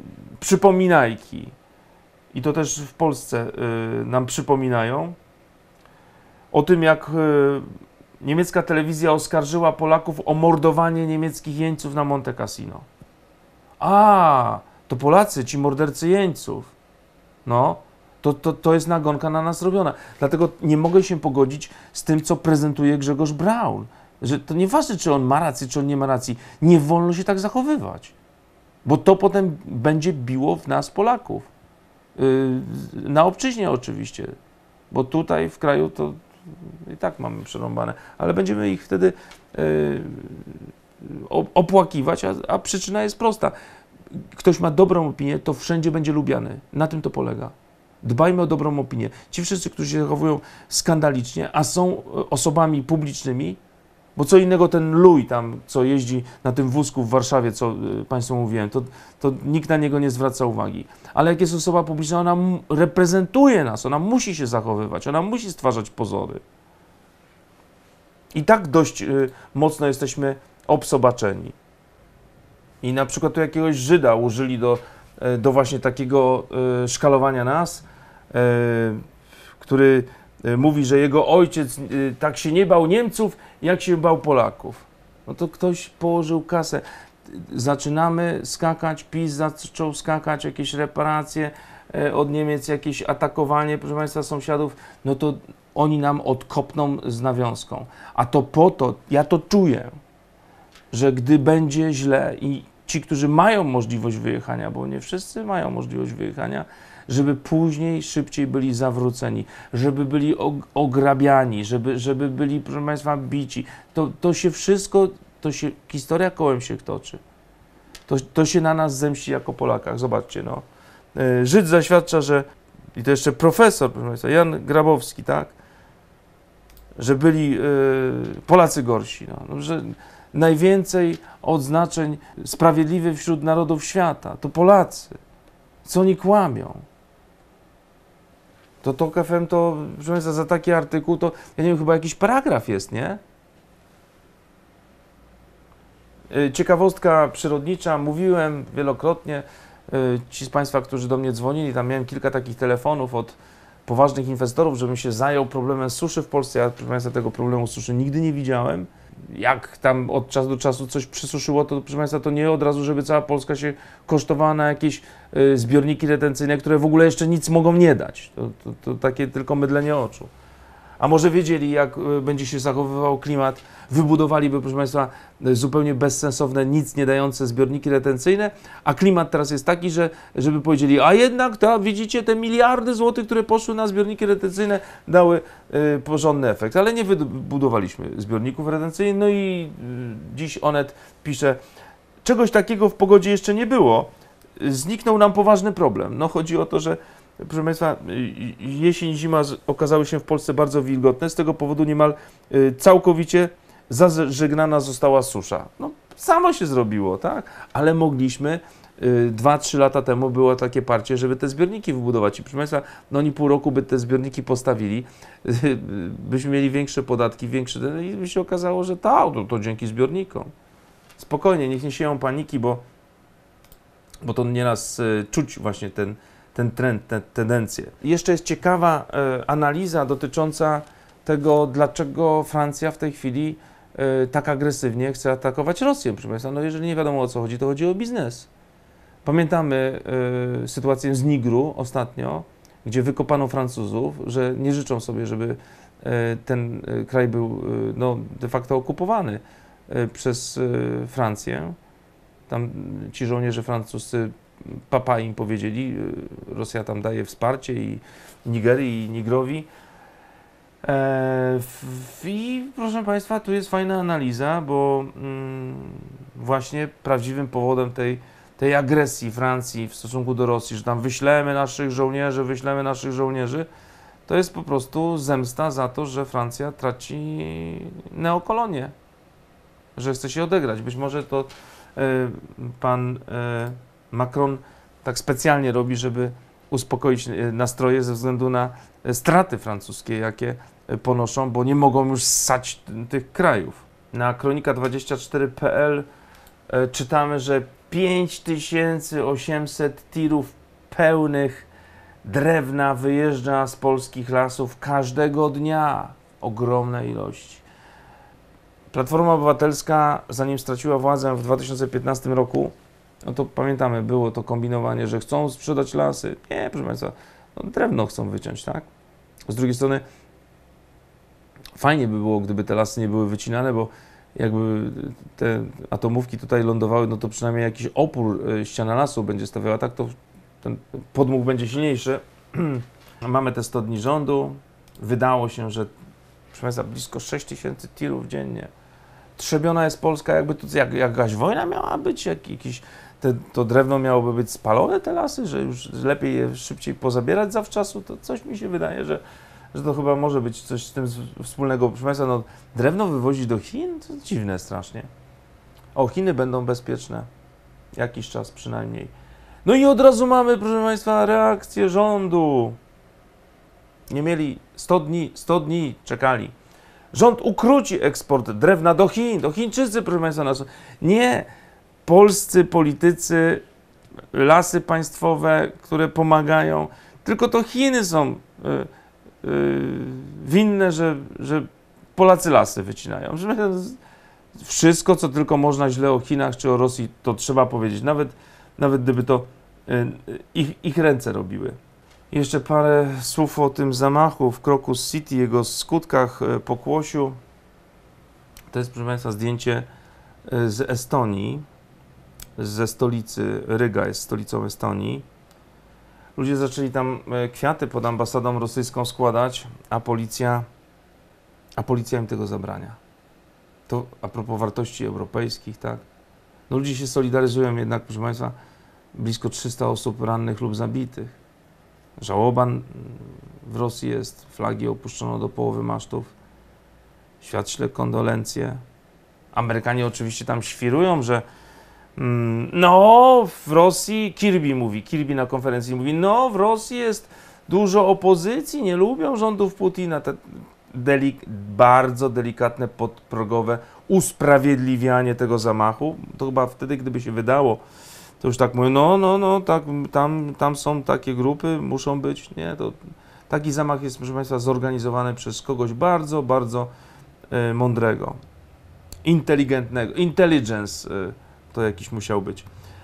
przypominajki, i to też w Polsce y, nam przypominają, o tym, jak y, niemiecka telewizja oskarżyła Polaków o mordowanie niemieckich jeńców na Monte Cassino. A, to Polacy, ci mordercy jeńców. No, to, to, to jest nagonka na nas robiona. Dlatego nie mogę się pogodzić z tym, co prezentuje Grzegorz Braun. Że to nieważne, czy on ma rację, czy on nie ma racji. Nie wolno się tak zachowywać. Bo to potem będzie biło w nas, Polaków. Yy, na obczyźnie oczywiście. Bo tutaj w kraju to i tak mamy przerąbane. Ale będziemy ich wtedy yy, opłakiwać, a, a przyczyna jest prosta. Ktoś ma dobrą opinię, to wszędzie będzie lubiany. Na tym to polega. Dbajmy o dobrą opinię. Ci wszyscy, którzy się zachowują skandalicznie, a są osobami publicznymi, bo co innego ten luj tam, co jeździ na tym wózku w Warszawie, co Państwu mówiłem, to, to nikt na niego nie zwraca uwagi. Ale jak jest osoba publiczna, ona reprezentuje nas, ona musi się zachowywać, ona musi stwarzać pozory. I tak dość y, mocno jesteśmy obsobaczeni. I na przykład tu jakiegoś Żyda użyli do, do właśnie takiego y, szkalowania nas, y, który y, mówi, że jego ojciec y, tak się nie bał Niemców, jak się bał Polaków. No to ktoś położył kasę. Zaczynamy skakać, PiS zaczął skakać, jakieś reparacje y, od Niemiec, jakieś atakowanie, proszę Państwa, sąsiadów, no to oni nam odkopną z nawiązką. A to po to, ja to czuję, że gdy będzie źle i ci, którzy mają możliwość wyjechania, bo nie wszyscy mają możliwość wyjechania, żeby później szybciej byli zawróceni, żeby byli ograbiani, żeby, żeby byli, proszę Państwa, bici. To, to się wszystko, to się, historia kołem się toczy. To, to się na nas zemści jako Polakach. Zobaczcie, no. Żyd zaświadcza, że, i to jeszcze profesor, proszę Państwa, Jan Grabowski, tak, że byli yy, Polacy gorsi, no, no, że najwięcej odznaczeń sprawiedliwych wśród narodów świata to Polacy. Co oni kłamią? To Tok F M to, proszę Państwa, za taki artykuł to, ja nie wiem, chyba jakiś paragraf jest, nie? Ciekawostka przyrodnicza, mówiłem wielokrotnie, ci z Państwa, którzy do mnie dzwonili, tam miałem kilka takich telefonów od poważnych inwestorów, żebym się zajął problemem suszy w Polsce. Ja, proszę Państwa, tego problemu suszy nigdy nie widziałem. Jak tam od czasu do czasu coś przysuszyło, to proszę Państwa, to nie od razu, żeby cała Polska się kosztowała na jakieś y, zbiorniki retencyjne, które w ogóle jeszcze nic mogą nie dać. To, to, to takie tylko mydlenie oczu. A może wiedzieli, jak y, będzie się zachowywał klimat, wybudowaliby, proszę Państwa, y, zupełnie bezsensowne, nic nie dające zbiorniki retencyjne, a klimat teraz jest taki, że żeby powiedzieli, a jednak, to, widzicie, te miliardy złotych, które poszły na zbiorniki retencyjne, dały y, porządny efekt. Ale nie wybudowaliśmy zbiorników retencyjnych, no i y, dziś Onet pisze, czegoś takiego w pogodzie jeszcze nie było, zniknął nam poważny problem. No chodzi o to, że proszę Państwa, jesień i zima okazały się w Polsce bardzo wilgotne, z tego powodu niemal całkowicie zażegnana została susza. No, samo się zrobiło, tak? Ale mogliśmy, dwa, trzy lata temu było takie parcie, żeby te zbiorniki wybudować. I proszę Państwa, no oni pół roku by te zbiorniki postawili, byśmy mieli większe podatki, większe, i by się okazało, że to, to, to dzięki zbiornikom. Spokojnie, niech nie sieją paniki, bo, bo to nieraz czuć właśnie ten ten trend, te tendencje. Jeszcze jest ciekawa e, analiza dotycząca tego, dlaczego Francja w tej chwili e, tak agresywnie chce atakować Rosję. Proszę Państwa, no jeżeli nie wiadomo, o co chodzi, to chodzi o biznes. Pamiętamy e, sytuację z Nigru ostatnio, gdzie wykopano Francuzów, że nie życzą sobie, żeby e, ten e, kraj był e, no, de facto okupowany e, przez e, Francję. Tam ci żołnierze francuscy papa im powiedzieli, Rosja tam daje wsparcie i Nigerii, i Nigrowi. E, I proszę Państwa, tu jest fajna analiza, bo mm, właśnie prawdziwym powodem tej, tej agresji Francji w stosunku do Rosji, że tam wyślemy naszych żołnierzy, wyślemy naszych żołnierzy, to jest po prostu zemsta za to, że Francja traci neokolonię, że chce się odegrać. Być może to e, pan e, Macron tak specjalnie robi, żeby uspokoić nastroje ze względu na straty francuskie, jakie ponoszą, bo nie mogą już ssać tych krajów. Na kronika dwadzieścia cztery kropka p l czytamy, że pięć tysięcy osiemset tirów pełnych drewna wyjeżdża z polskich lasów każdego dnia. ogromne ilości. Platforma Obywatelska, zanim straciła władzę w dwa tysiące piętnastym roku, no to pamiętamy, było to kombinowanie, że chcą sprzedać lasy. Nie, proszę Państwa, no drewno chcą wyciąć, tak? Z drugiej strony fajnie by było, gdyby te lasy nie były wycinane, bo jakby te atomówki tutaj lądowały, no to przynajmniej jakiś opór ściana lasu będzie stawiała, tak to ten podmuch będzie silniejszy. Mamy te sto dni rządu. Wydało się, że proszę Państwa, blisko sześć tysięcy tirów dziennie. Trzebiona jest Polska, jakby tu jak, jakaś wojna miała być, jak, jakiś, te, to drewno miałoby być spalone, te lasy, że już lepiej je szybciej pozabierać zawczasu, to coś mi się wydaje, że, że to chyba może być coś z tym wspólnego. Proszę Państwa, no, drewno wywozić do Chin? To dziwne strasznie. O, Chiny będą bezpieczne. Jakiś czas przynajmniej. No i od razu mamy, proszę Państwa, reakcję rządu. Nie mieli sto dni, sto dni czekali. Rząd ukróci eksport drewna do Chin, do Chińczycy, proszę Państwa. Nas... Nie, polscy politycy, lasy państwowe, które pomagają, tylko to Chiny są y, y, winne, że, że Polacy lasy wycinają. Że wszystko, co tylko można źle o Chinach czy o Rosji, to trzeba powiedzieć, nawet, nawet gdyby to y, ich, ich ręce robiły. Jeszcze parę słów o tym zamachu w Crocus City, jego skutkach, pokłosiu. To jest, proszę Państwa, zdjęcie z Estonii, ze stolicy. Ryga jest stolicą Estonii. Ludzie zaczęli tam kwiaty pod ambasadą rosyjską składać, a policja, a policja im tego zabrania. To a propos wartości europejskich, tak? No ludzie się solidaryzują jednak, proszę Państwa, blisko trzysta osób rannych lub zabitych. Żałoba w Rosji jest, flagi opuszczono do połowy masztów. Świat śle kondolencje. Amerykanie oczywiście tam świrują, że mm, no w Rosji, Kirby mówi, Kirby na konferencji mówi, no w Rosji jest dużo opozycji, nie lubią rządów Putina. Te delik bardzo delikatne, podprogowe usprawiedliwianie tego zamachu. To chyba wtedy, gdyby się wydało, to już tak mówię, no, no, no, tak, tam, tam są takie grupy, muszą być, nie, to taki zamach jest, proszę Państwa, zorganizowany przez kogoś bardzo, bardzo y, mądrego, inteligentnego, intelligence y, to jakiś musiał być.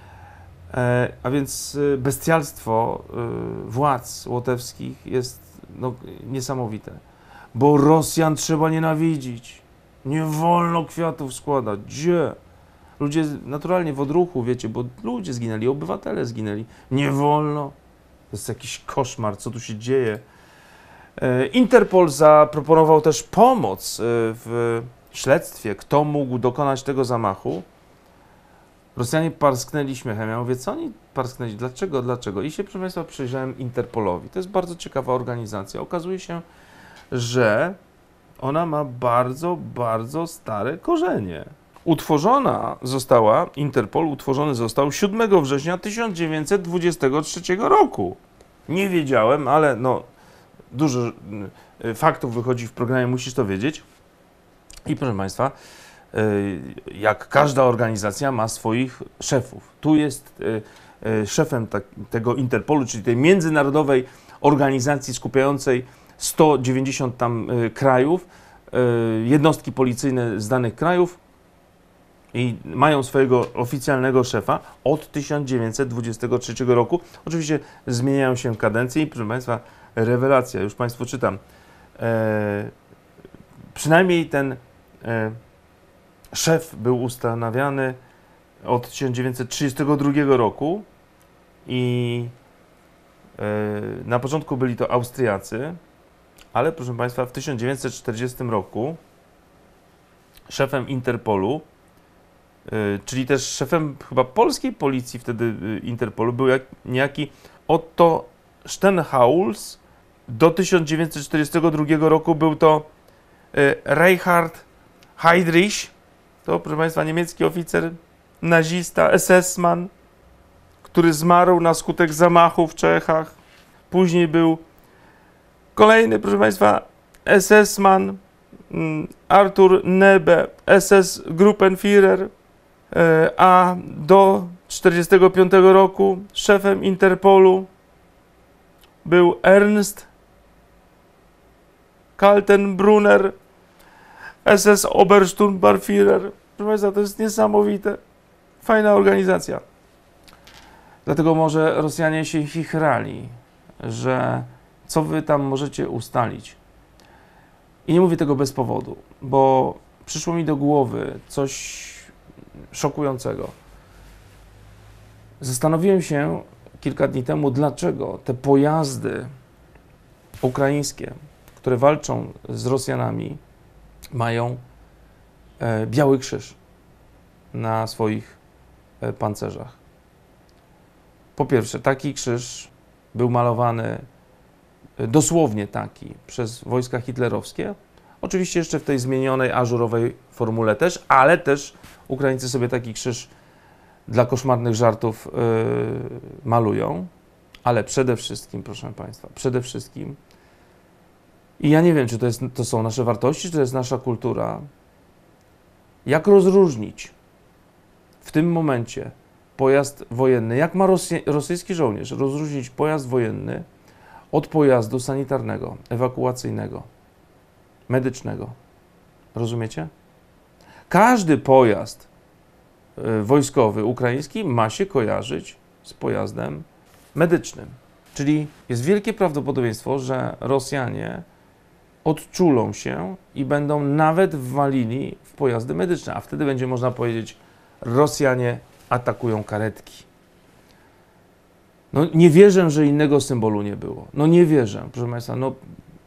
E, a więc y, bestialstwo y, władz łotewskich jest no, niesamowite, bo Rosjan trzeba nienawidzić, nie wolno kwiatów składać, gdzie? Ludzie naturalnie w odruchu, wiecie, bo ludzie zginęli, obywatele zginęli. Nie wolno. To jest jakiś koszmar, co tu się dzieje. Interpol zaproponował też pomoc w śledztwie, kto mógł dokonać tego zamachu. Rosjanie parsknęli śmiechem. Ja mówię, co oni parsknęli? Dlaczego? Dlaczego? I się, proszę Państwa, przyjrzałem Interpolowi. To jest bardzo ciekawa organizacja. Okazuje się, że ona ma bardzo, bardzo stare korzenie. Utworzona została, Interpol utworzony został siódmego września tysiąc dziewięćset dwudziestego trzeciego roku. Nie wiedziałem, ale no dużo faktów wychodzi w programie, musisz to wiedzieć. I proszę Państwa, jak każda organizacja ma swoich szefów. Tu jest szefem tak, tego Interpolu, czyli tej międzynarodowej organizacji skupiającej sto dziewięćdziesiąt tam krajów, jednostki policyjne z danych krajów, i mają swojego oficjalnego szefa od tysiąc dziewięćset dwudziestego trzeciego roku. Oczywiście zmieniają się kadencje i, proszę Państwa, rewelacja, już Państwu czytam. E, przynajmniej ten e, szef był ustanawiany od tysiąc dziewięćset trzydziestego drugiego roku i e, na początku byli to Austriacy, ale, proszę Państwa, w tysiąc dziewięćset czterdziestym roku szefem Interpolu, czyli też szefem chyba polskiej policji wtedy Interpolu był jak, niejaki Otto Stenhauls. Do tysiąc dziewięćset czterdziestego drugiego roku był to Reinhard Heydrich, to, proszę Państwa, niemiecki oficer, nazista, es es man, który zmarł na skutek zamachu w Czechach. Później był kolejny, proszę Państwa, es es man Arthur Nebe, es es Gruppenführer, a do tysiąc dziewięćset czterdziestego piątego roku szefem Interpolu był Ernst Kaltenbrunner, S S Obersturmbannführer. Proszę Państwa, to jest niesamowite. Fajna organizacja. Dlatego może Rosjanie się chichrali, że co wy tam możecie ustalić. I nie mówię tego bez powodu, bo przyszło mi do głowy coś szokującego. Zastanowiłem się kilka dni temu, dlaczego te pojazdy ukraińskie, które walczą z Rosjanami, mają e, biały krzyż na swoich e, pancerzach. Po pierwsze, taki krzyż był malowany, e, dosłownie taki, przez wojska hitlerowskie. Oczywiście jeszcze w tej zmienionej ażurowej formule też, ale też Ukraińcy sobie taki krzyż dla koszmarnych żartów yy, malują. Ale przede wszystkim, proszę Państwa, przede wszystkim, i ja nie wiem, czy to, jest, to są nasze wartości, czy to jest nasza kultura, jak rozróżnić w tym momencie pojazd wojenny, jak ma Rosja, rosyjski żołnierz rozróżnić pojazd wojenny od pojazdu sanitarnego, ewakuacyjnego, medycznego. Rozumiecie? Każdy pojazd y, wojskowy ukraiński ma się kojarzyć z pojazdem medycznym. Czyli jest wielkie prawdopodobieństwo, że Rosjanie odczulą się i będą nawet walili w pojazdy medyczne, a wtedy będzie można powiedzieć, Rosjanie atakują karetki. No nie wierzę, że innego symbolu nie było. No nie wierzę, proszę Państwa, no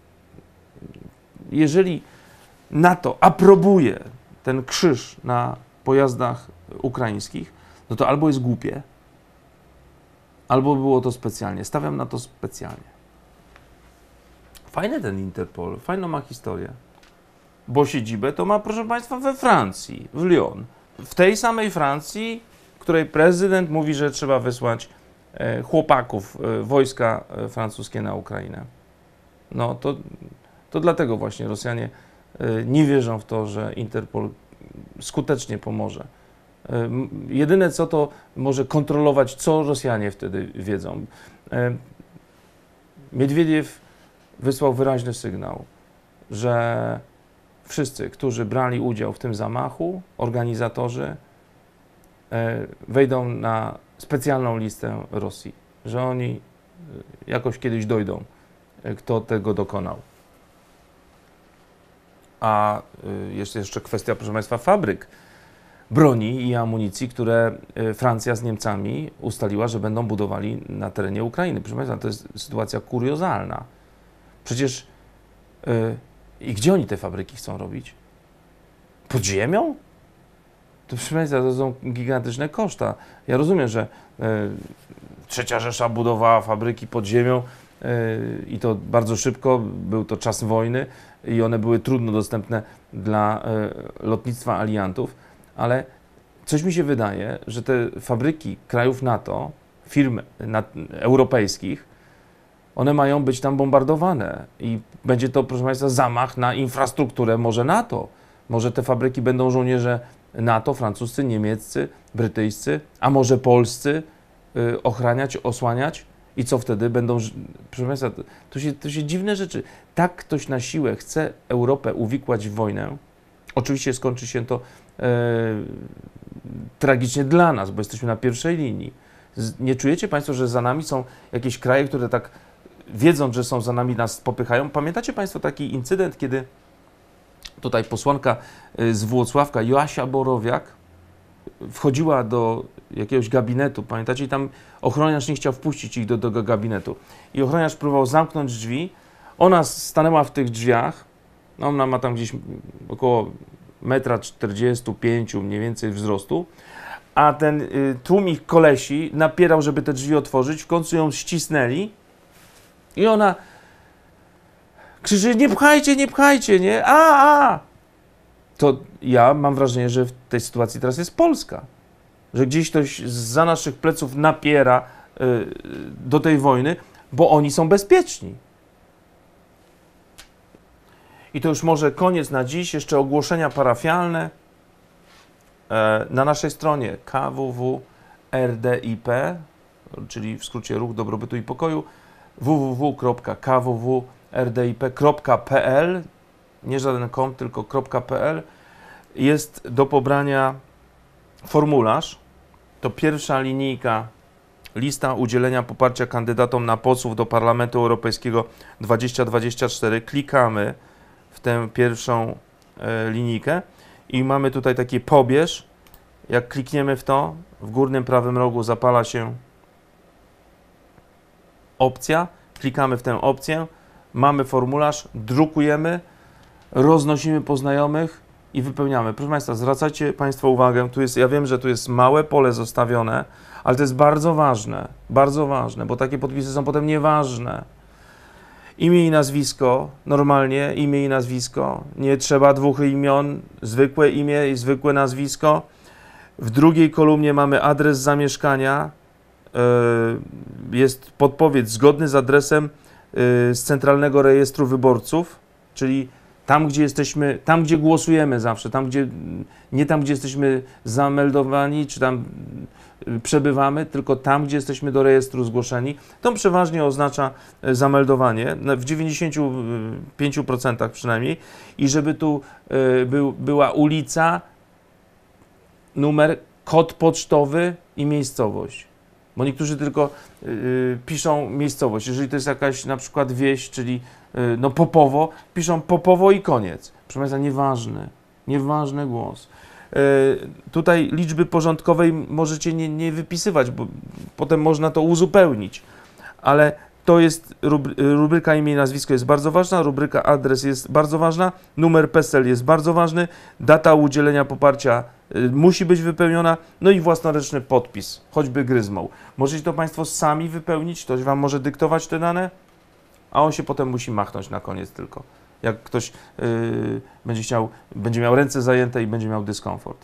jeżeli NATO aprobuje ten krzyż na pojazdach ukraińskich, no to albo jest głupie, albo było to specjalnie. Stawiam na to specjalnie. Fajny ten Interpol, fajną ma historię. Bo siedzibę to ma, proszę Państwa, we Francji, w Lyon. W tej samej Francji, której prezydent mówi, że trzeba wysłać e, chłopaków, e, wojska e, francuskie na Ukrainę. No to, to dlatego właśnie Rosjanie e, nie wierzą w to, że Interpol skutecznie pomoże. E, jedyne co to może kontrolować, co Rosjanie wtedy wiedzą. E, Miedwiediew wysłał wyraźny sygnał, że wszyscy, którzy brali udział w tym zamachu, organizatorzy, wejdą na specjalną listę Rosji, że oni jakoś kiedyś dojdą, kto tego dokonał. A jest jeszcze kwestia, proszę Państwa, fabryk broni i amunicji, które Francja z Niemcami ustaliła, że będą budowali na terenie Ukrainy. Proszę Państwa, to jest sytuacja kuriozalna. Przecież yy, i gdzie oni te fabryki chcą robić? Pod ziemią? To proszę Państwa, to są gigantyczne koszta. Ja rozumiem, że yy, Trzecia Rzesza budowała fabryki pod ziemią yy, i to bardzo szybko, był to czas wojny i one były trudno dostępne dla yy, lotnictwa aliantów, ale coś mi się wydaje, że te fabryki krajów NATO, firm nat- europejskich, one mają być tam bombardowane i będzie to, proszę Państwa, zamach na infrastrukturę może NATO. Może te fabryki będą żołnierze NATO, francuscy, niemieccy, brytyjscy, a może polscy y, ochraniać, osłaniać i co wtedy będą, proszę Państwa, to się, to się dziwne rzeczy. Tak ktoś na siłę chce Europę uwikłać w wojnę. Oczywiście skończy się to y, tragicznie dla nas, bo jesteśmy na pierwszej linii. Z, nie czujecie Państwo, że za nami są jakieś kraje, które tak wiedząc, że są za nami, nas popychają? Pamiętacie Państwo taki incydent, kiedy tutaj posłanka z Włocławka, Joasia Borowiak, wchodziła do jakiegoś gabinetu, pamiętacie, i tam ochroniarz nie chciał wpuścić ich do tego gabinetu. I ochroniarz próbował zamknąć drzwi, ona stanęła w tych drzwiach, no ona ma tam gdzieś około metra czterdziestu pięciu mniej więcej wzrostu, a ten y, tłum ich kolesi napierał, żeby te drzwi otworzyć, w końcu ją ścisnęli i ona krzyczy, nie pchajcie, nie pchajcie, nie, a, a! To ja mam wrażenie, że w tej sytuacji teraz jest Polska. Że gdzieś ktoś zza naszych pleców napiera y, do tej wojny, bo oni są bezpieczni. I to już może koniec na dziś, jeszcze ogłoszenia parafialne. E, na naszej stronie K W W R D I P, czyli w skrócie Ruch Dobrobytu i Pokoju, w w w kropka k w w r d i p kropka p l, nie żaden kom, tylko .pl, jest do pobrania formularz. To pierwsza linijka, lista udzielenia poparcia kandydatom na posłów do Parlamentu Europejskiego dwadzieścia dwadzieścia cztery. Klikamy w tę pierwszą e, linijkę i mamy tutaj taki pobierz. Jak klikniemy w to, w górnym prawym rogu zapala się opcja. Klikamy w tę opcję, mamy formularz, drukujemy, roznosimy po znajomych i wypełniamy. Proszę Państwa, zwracajcie Państwo uwagę, tu jest, ja wiem, że tu jest małe pole zostawione, ale to jest bardzo ważne, bardzo ważne, bo takie podpisy są potem nieważne. Imię i nazwisko, normalnie imię i nazwisko, nie trzeba dwóch imion, zwykłe imię i zwykłe nazwisko. W drugiej kolumnie mamy adres zamieszkania, jest podpowiedź zgodny z adresem z Centralnego Rejestru Wyborców, czyli tam, gdzie jesteśmy, tam, gdzie głosujemy zawsze, tam, gdzie, nie tam, gdzie jesteśmy zameldowani, czy tam przebywamy, tylko tam, gdzie jesteśmy do rejestru zgłoszeni. To przeważnie oznacza zameldowanie, w dziewięćdziesięciu pięciu procentach przynajmniej, i żeby tu był, była ulica, numer, kod pocztowy i miejscowość. Bo niektórzy tylko y, piszą miejscowość. Jeżeli to jest jakaś na przykład wieś, czyli y, no Popowo, piszą Popowo i koniec. Proszę Państwa, nieważny, nieważny głos. Y, tutaj liczby porządkowej możecie nie, nie wypisywać, bo potem można to uzupełnić. Ale to jest rubryka imię i nazwisko jest bardzo ważna, rubryka adres jest bardzo ważna, numer PESEL jest bardzo ważny, data udzielenia poparcia y, musi być wypełniona, no i własnoręczny podpis, choćby gryzmą. Możecie to Państwo sami wypełnić, ktoś Wam może dyktować te dane, a on się potem musi machnąć na koniec tylko. Jak ktoś y, będzie chciał, będzie miał ręce zajęte i będzie miał dyskomfort.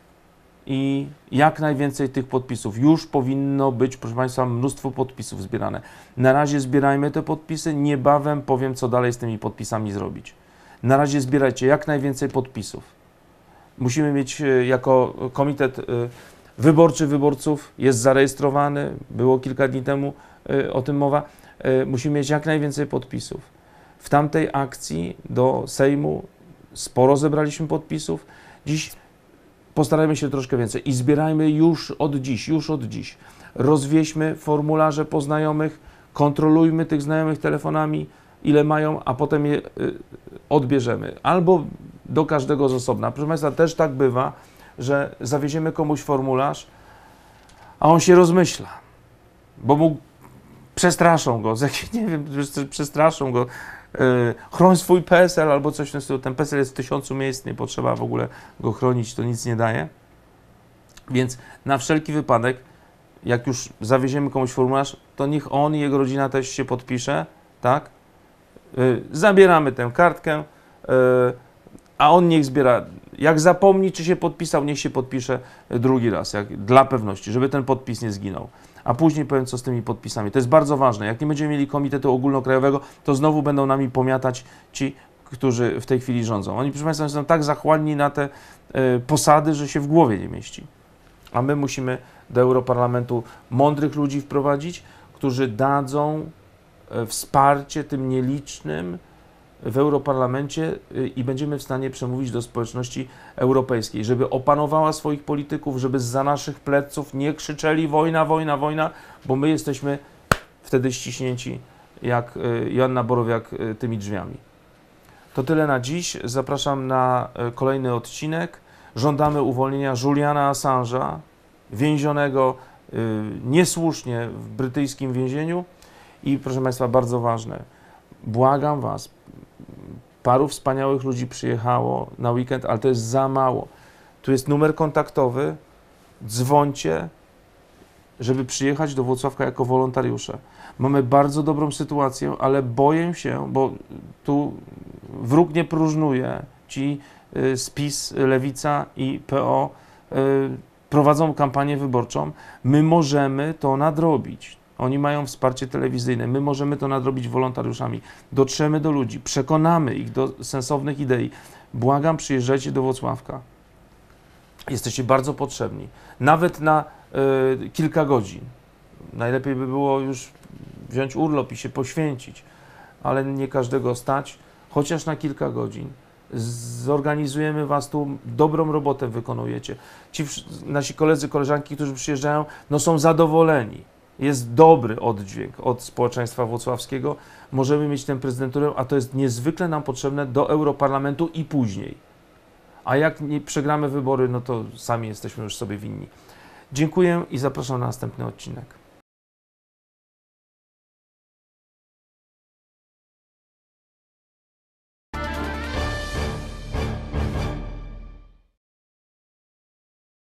I jak najwięcej tych podpisów. Już powinno być, proszę Państwa, mnóstwo podpisów zbierane. Na razie zbierajmy te podpisy, niebawem powiem, co dalej z tymi podpisami zrobić. Na razie zbierajcie jak najwięcej podpisów. Musimy mieć jako komitet wyborczy wyborców, jest zarejestrowany, było kilka dni temu o tym mowa, musimy mieć jak najwięcej podpisów. W tamtej akcji do Sejmu sporo zebraliśmy podpisów. Dziś postarajmy się troszkę więcej i zbierajmy już od dziś, już od dziś. Rozwieźmy formularze po znajomych, kontrolujmy tych znajomych telefonami, ile mają, a potem je y, odbierzemy. Albo do każdego z osobna. Proszę Państwa, też tak bywa, że zawieziemy komuś formularz, a on się rozmyśla, bo mu przestraszą go, nie wiem, przestraszą go, chroń swój PESEL albo coś w tym stylu. Ten PESEL jest w tysiącu miejsc, nie potrzeba w ogóle go chronić, to nic nie daje. Więc na wszelki wypadek, jak już zawieziemy komuś formularz, to niech on i jego rodzina też się podpisze, tak? Zabieramy tę kartkę, a on niech zbiera. Jak zapomni, czy się podpisał, niech się podpisze drugi raz, jak, dla pewności, żeby ten podpis nie zginął. A później powiem, co z tymi podpisami. To jest bardzo ważne. Jak nie będziemy mieli komitetu ogólnokrajowego, to znowu będą nami pomiatać ci, którzy w tej chwili rządzą. Oni, proszę Państwa, są tak zachłanni na te y, posady, że się w głowie nie mieści. A my musimy do Europarlamentu mądrych ludzi wprowadzić, którzy dadzą y, wsparcie tym nielicznym w Europarlamencie y, i będziemy w stanie przemówić do społeczności europejskiej, żeby opanowała swoich polityków, żeby zza naszych pleców nie krzyczeli wojna, wojna, wojna, bo my jesteśmy wtedy ściśnięci jak y, Joanna Borowiak y, tymi drzwiami. To tyle na dziś. Zapraszam na y, kolejny odcinek. Żądamy uwolnienia Juliana Assange'a, więzionego y, niesłusznie w brytyjskim więzieniu. I proszę Państwa, bardzo ważne, błagam Was, paru wspaniałych ludzi przyjechało na weekend, ale to jest za mało. Tu jest numer kontaktowy, dzwońcie, żeby przyjechać do Włocławka jako wolontariusze. Mamy bardzo dobrą sytuację, ale boję się, bo tu wróg nie próżnuje. Ci y, z PiS, Lewica i P O y, prowadzą kampanię wyborczą. My możemy to nadrobić. Oni mają wsparcie telewizyjne, my możemy to nadrobić wolontariuszami. Dotrzemy do ludzi, przekonamy ich do sensownych idei. Błagam, przyjeżdżajcie do Włocławka. Jesteście bardzo potrzebni. Nawet na y, kilka godzin. Najlepiej by było już wziąć urlop i się poświęcić. ale nie każdego stać, chociaż na kilka godzin. Zorganizujemy was tu, dobrą robotę wykonujecie. Ci wsz- nasi koledzy, koleżanki, którzy przyjeżdżają, no są zadowoleni. Jest dobry oddźwięk od społeczeństwa włocławskiego. Możemy mieć tę prezydenturę, a to jest niezwykle nam potrzebne do Europarlamentu i później. A jak nie przegramy wybory, no to sami jesteśmy już sobie winni. Dziękuję i zapraszam na następny odcinek.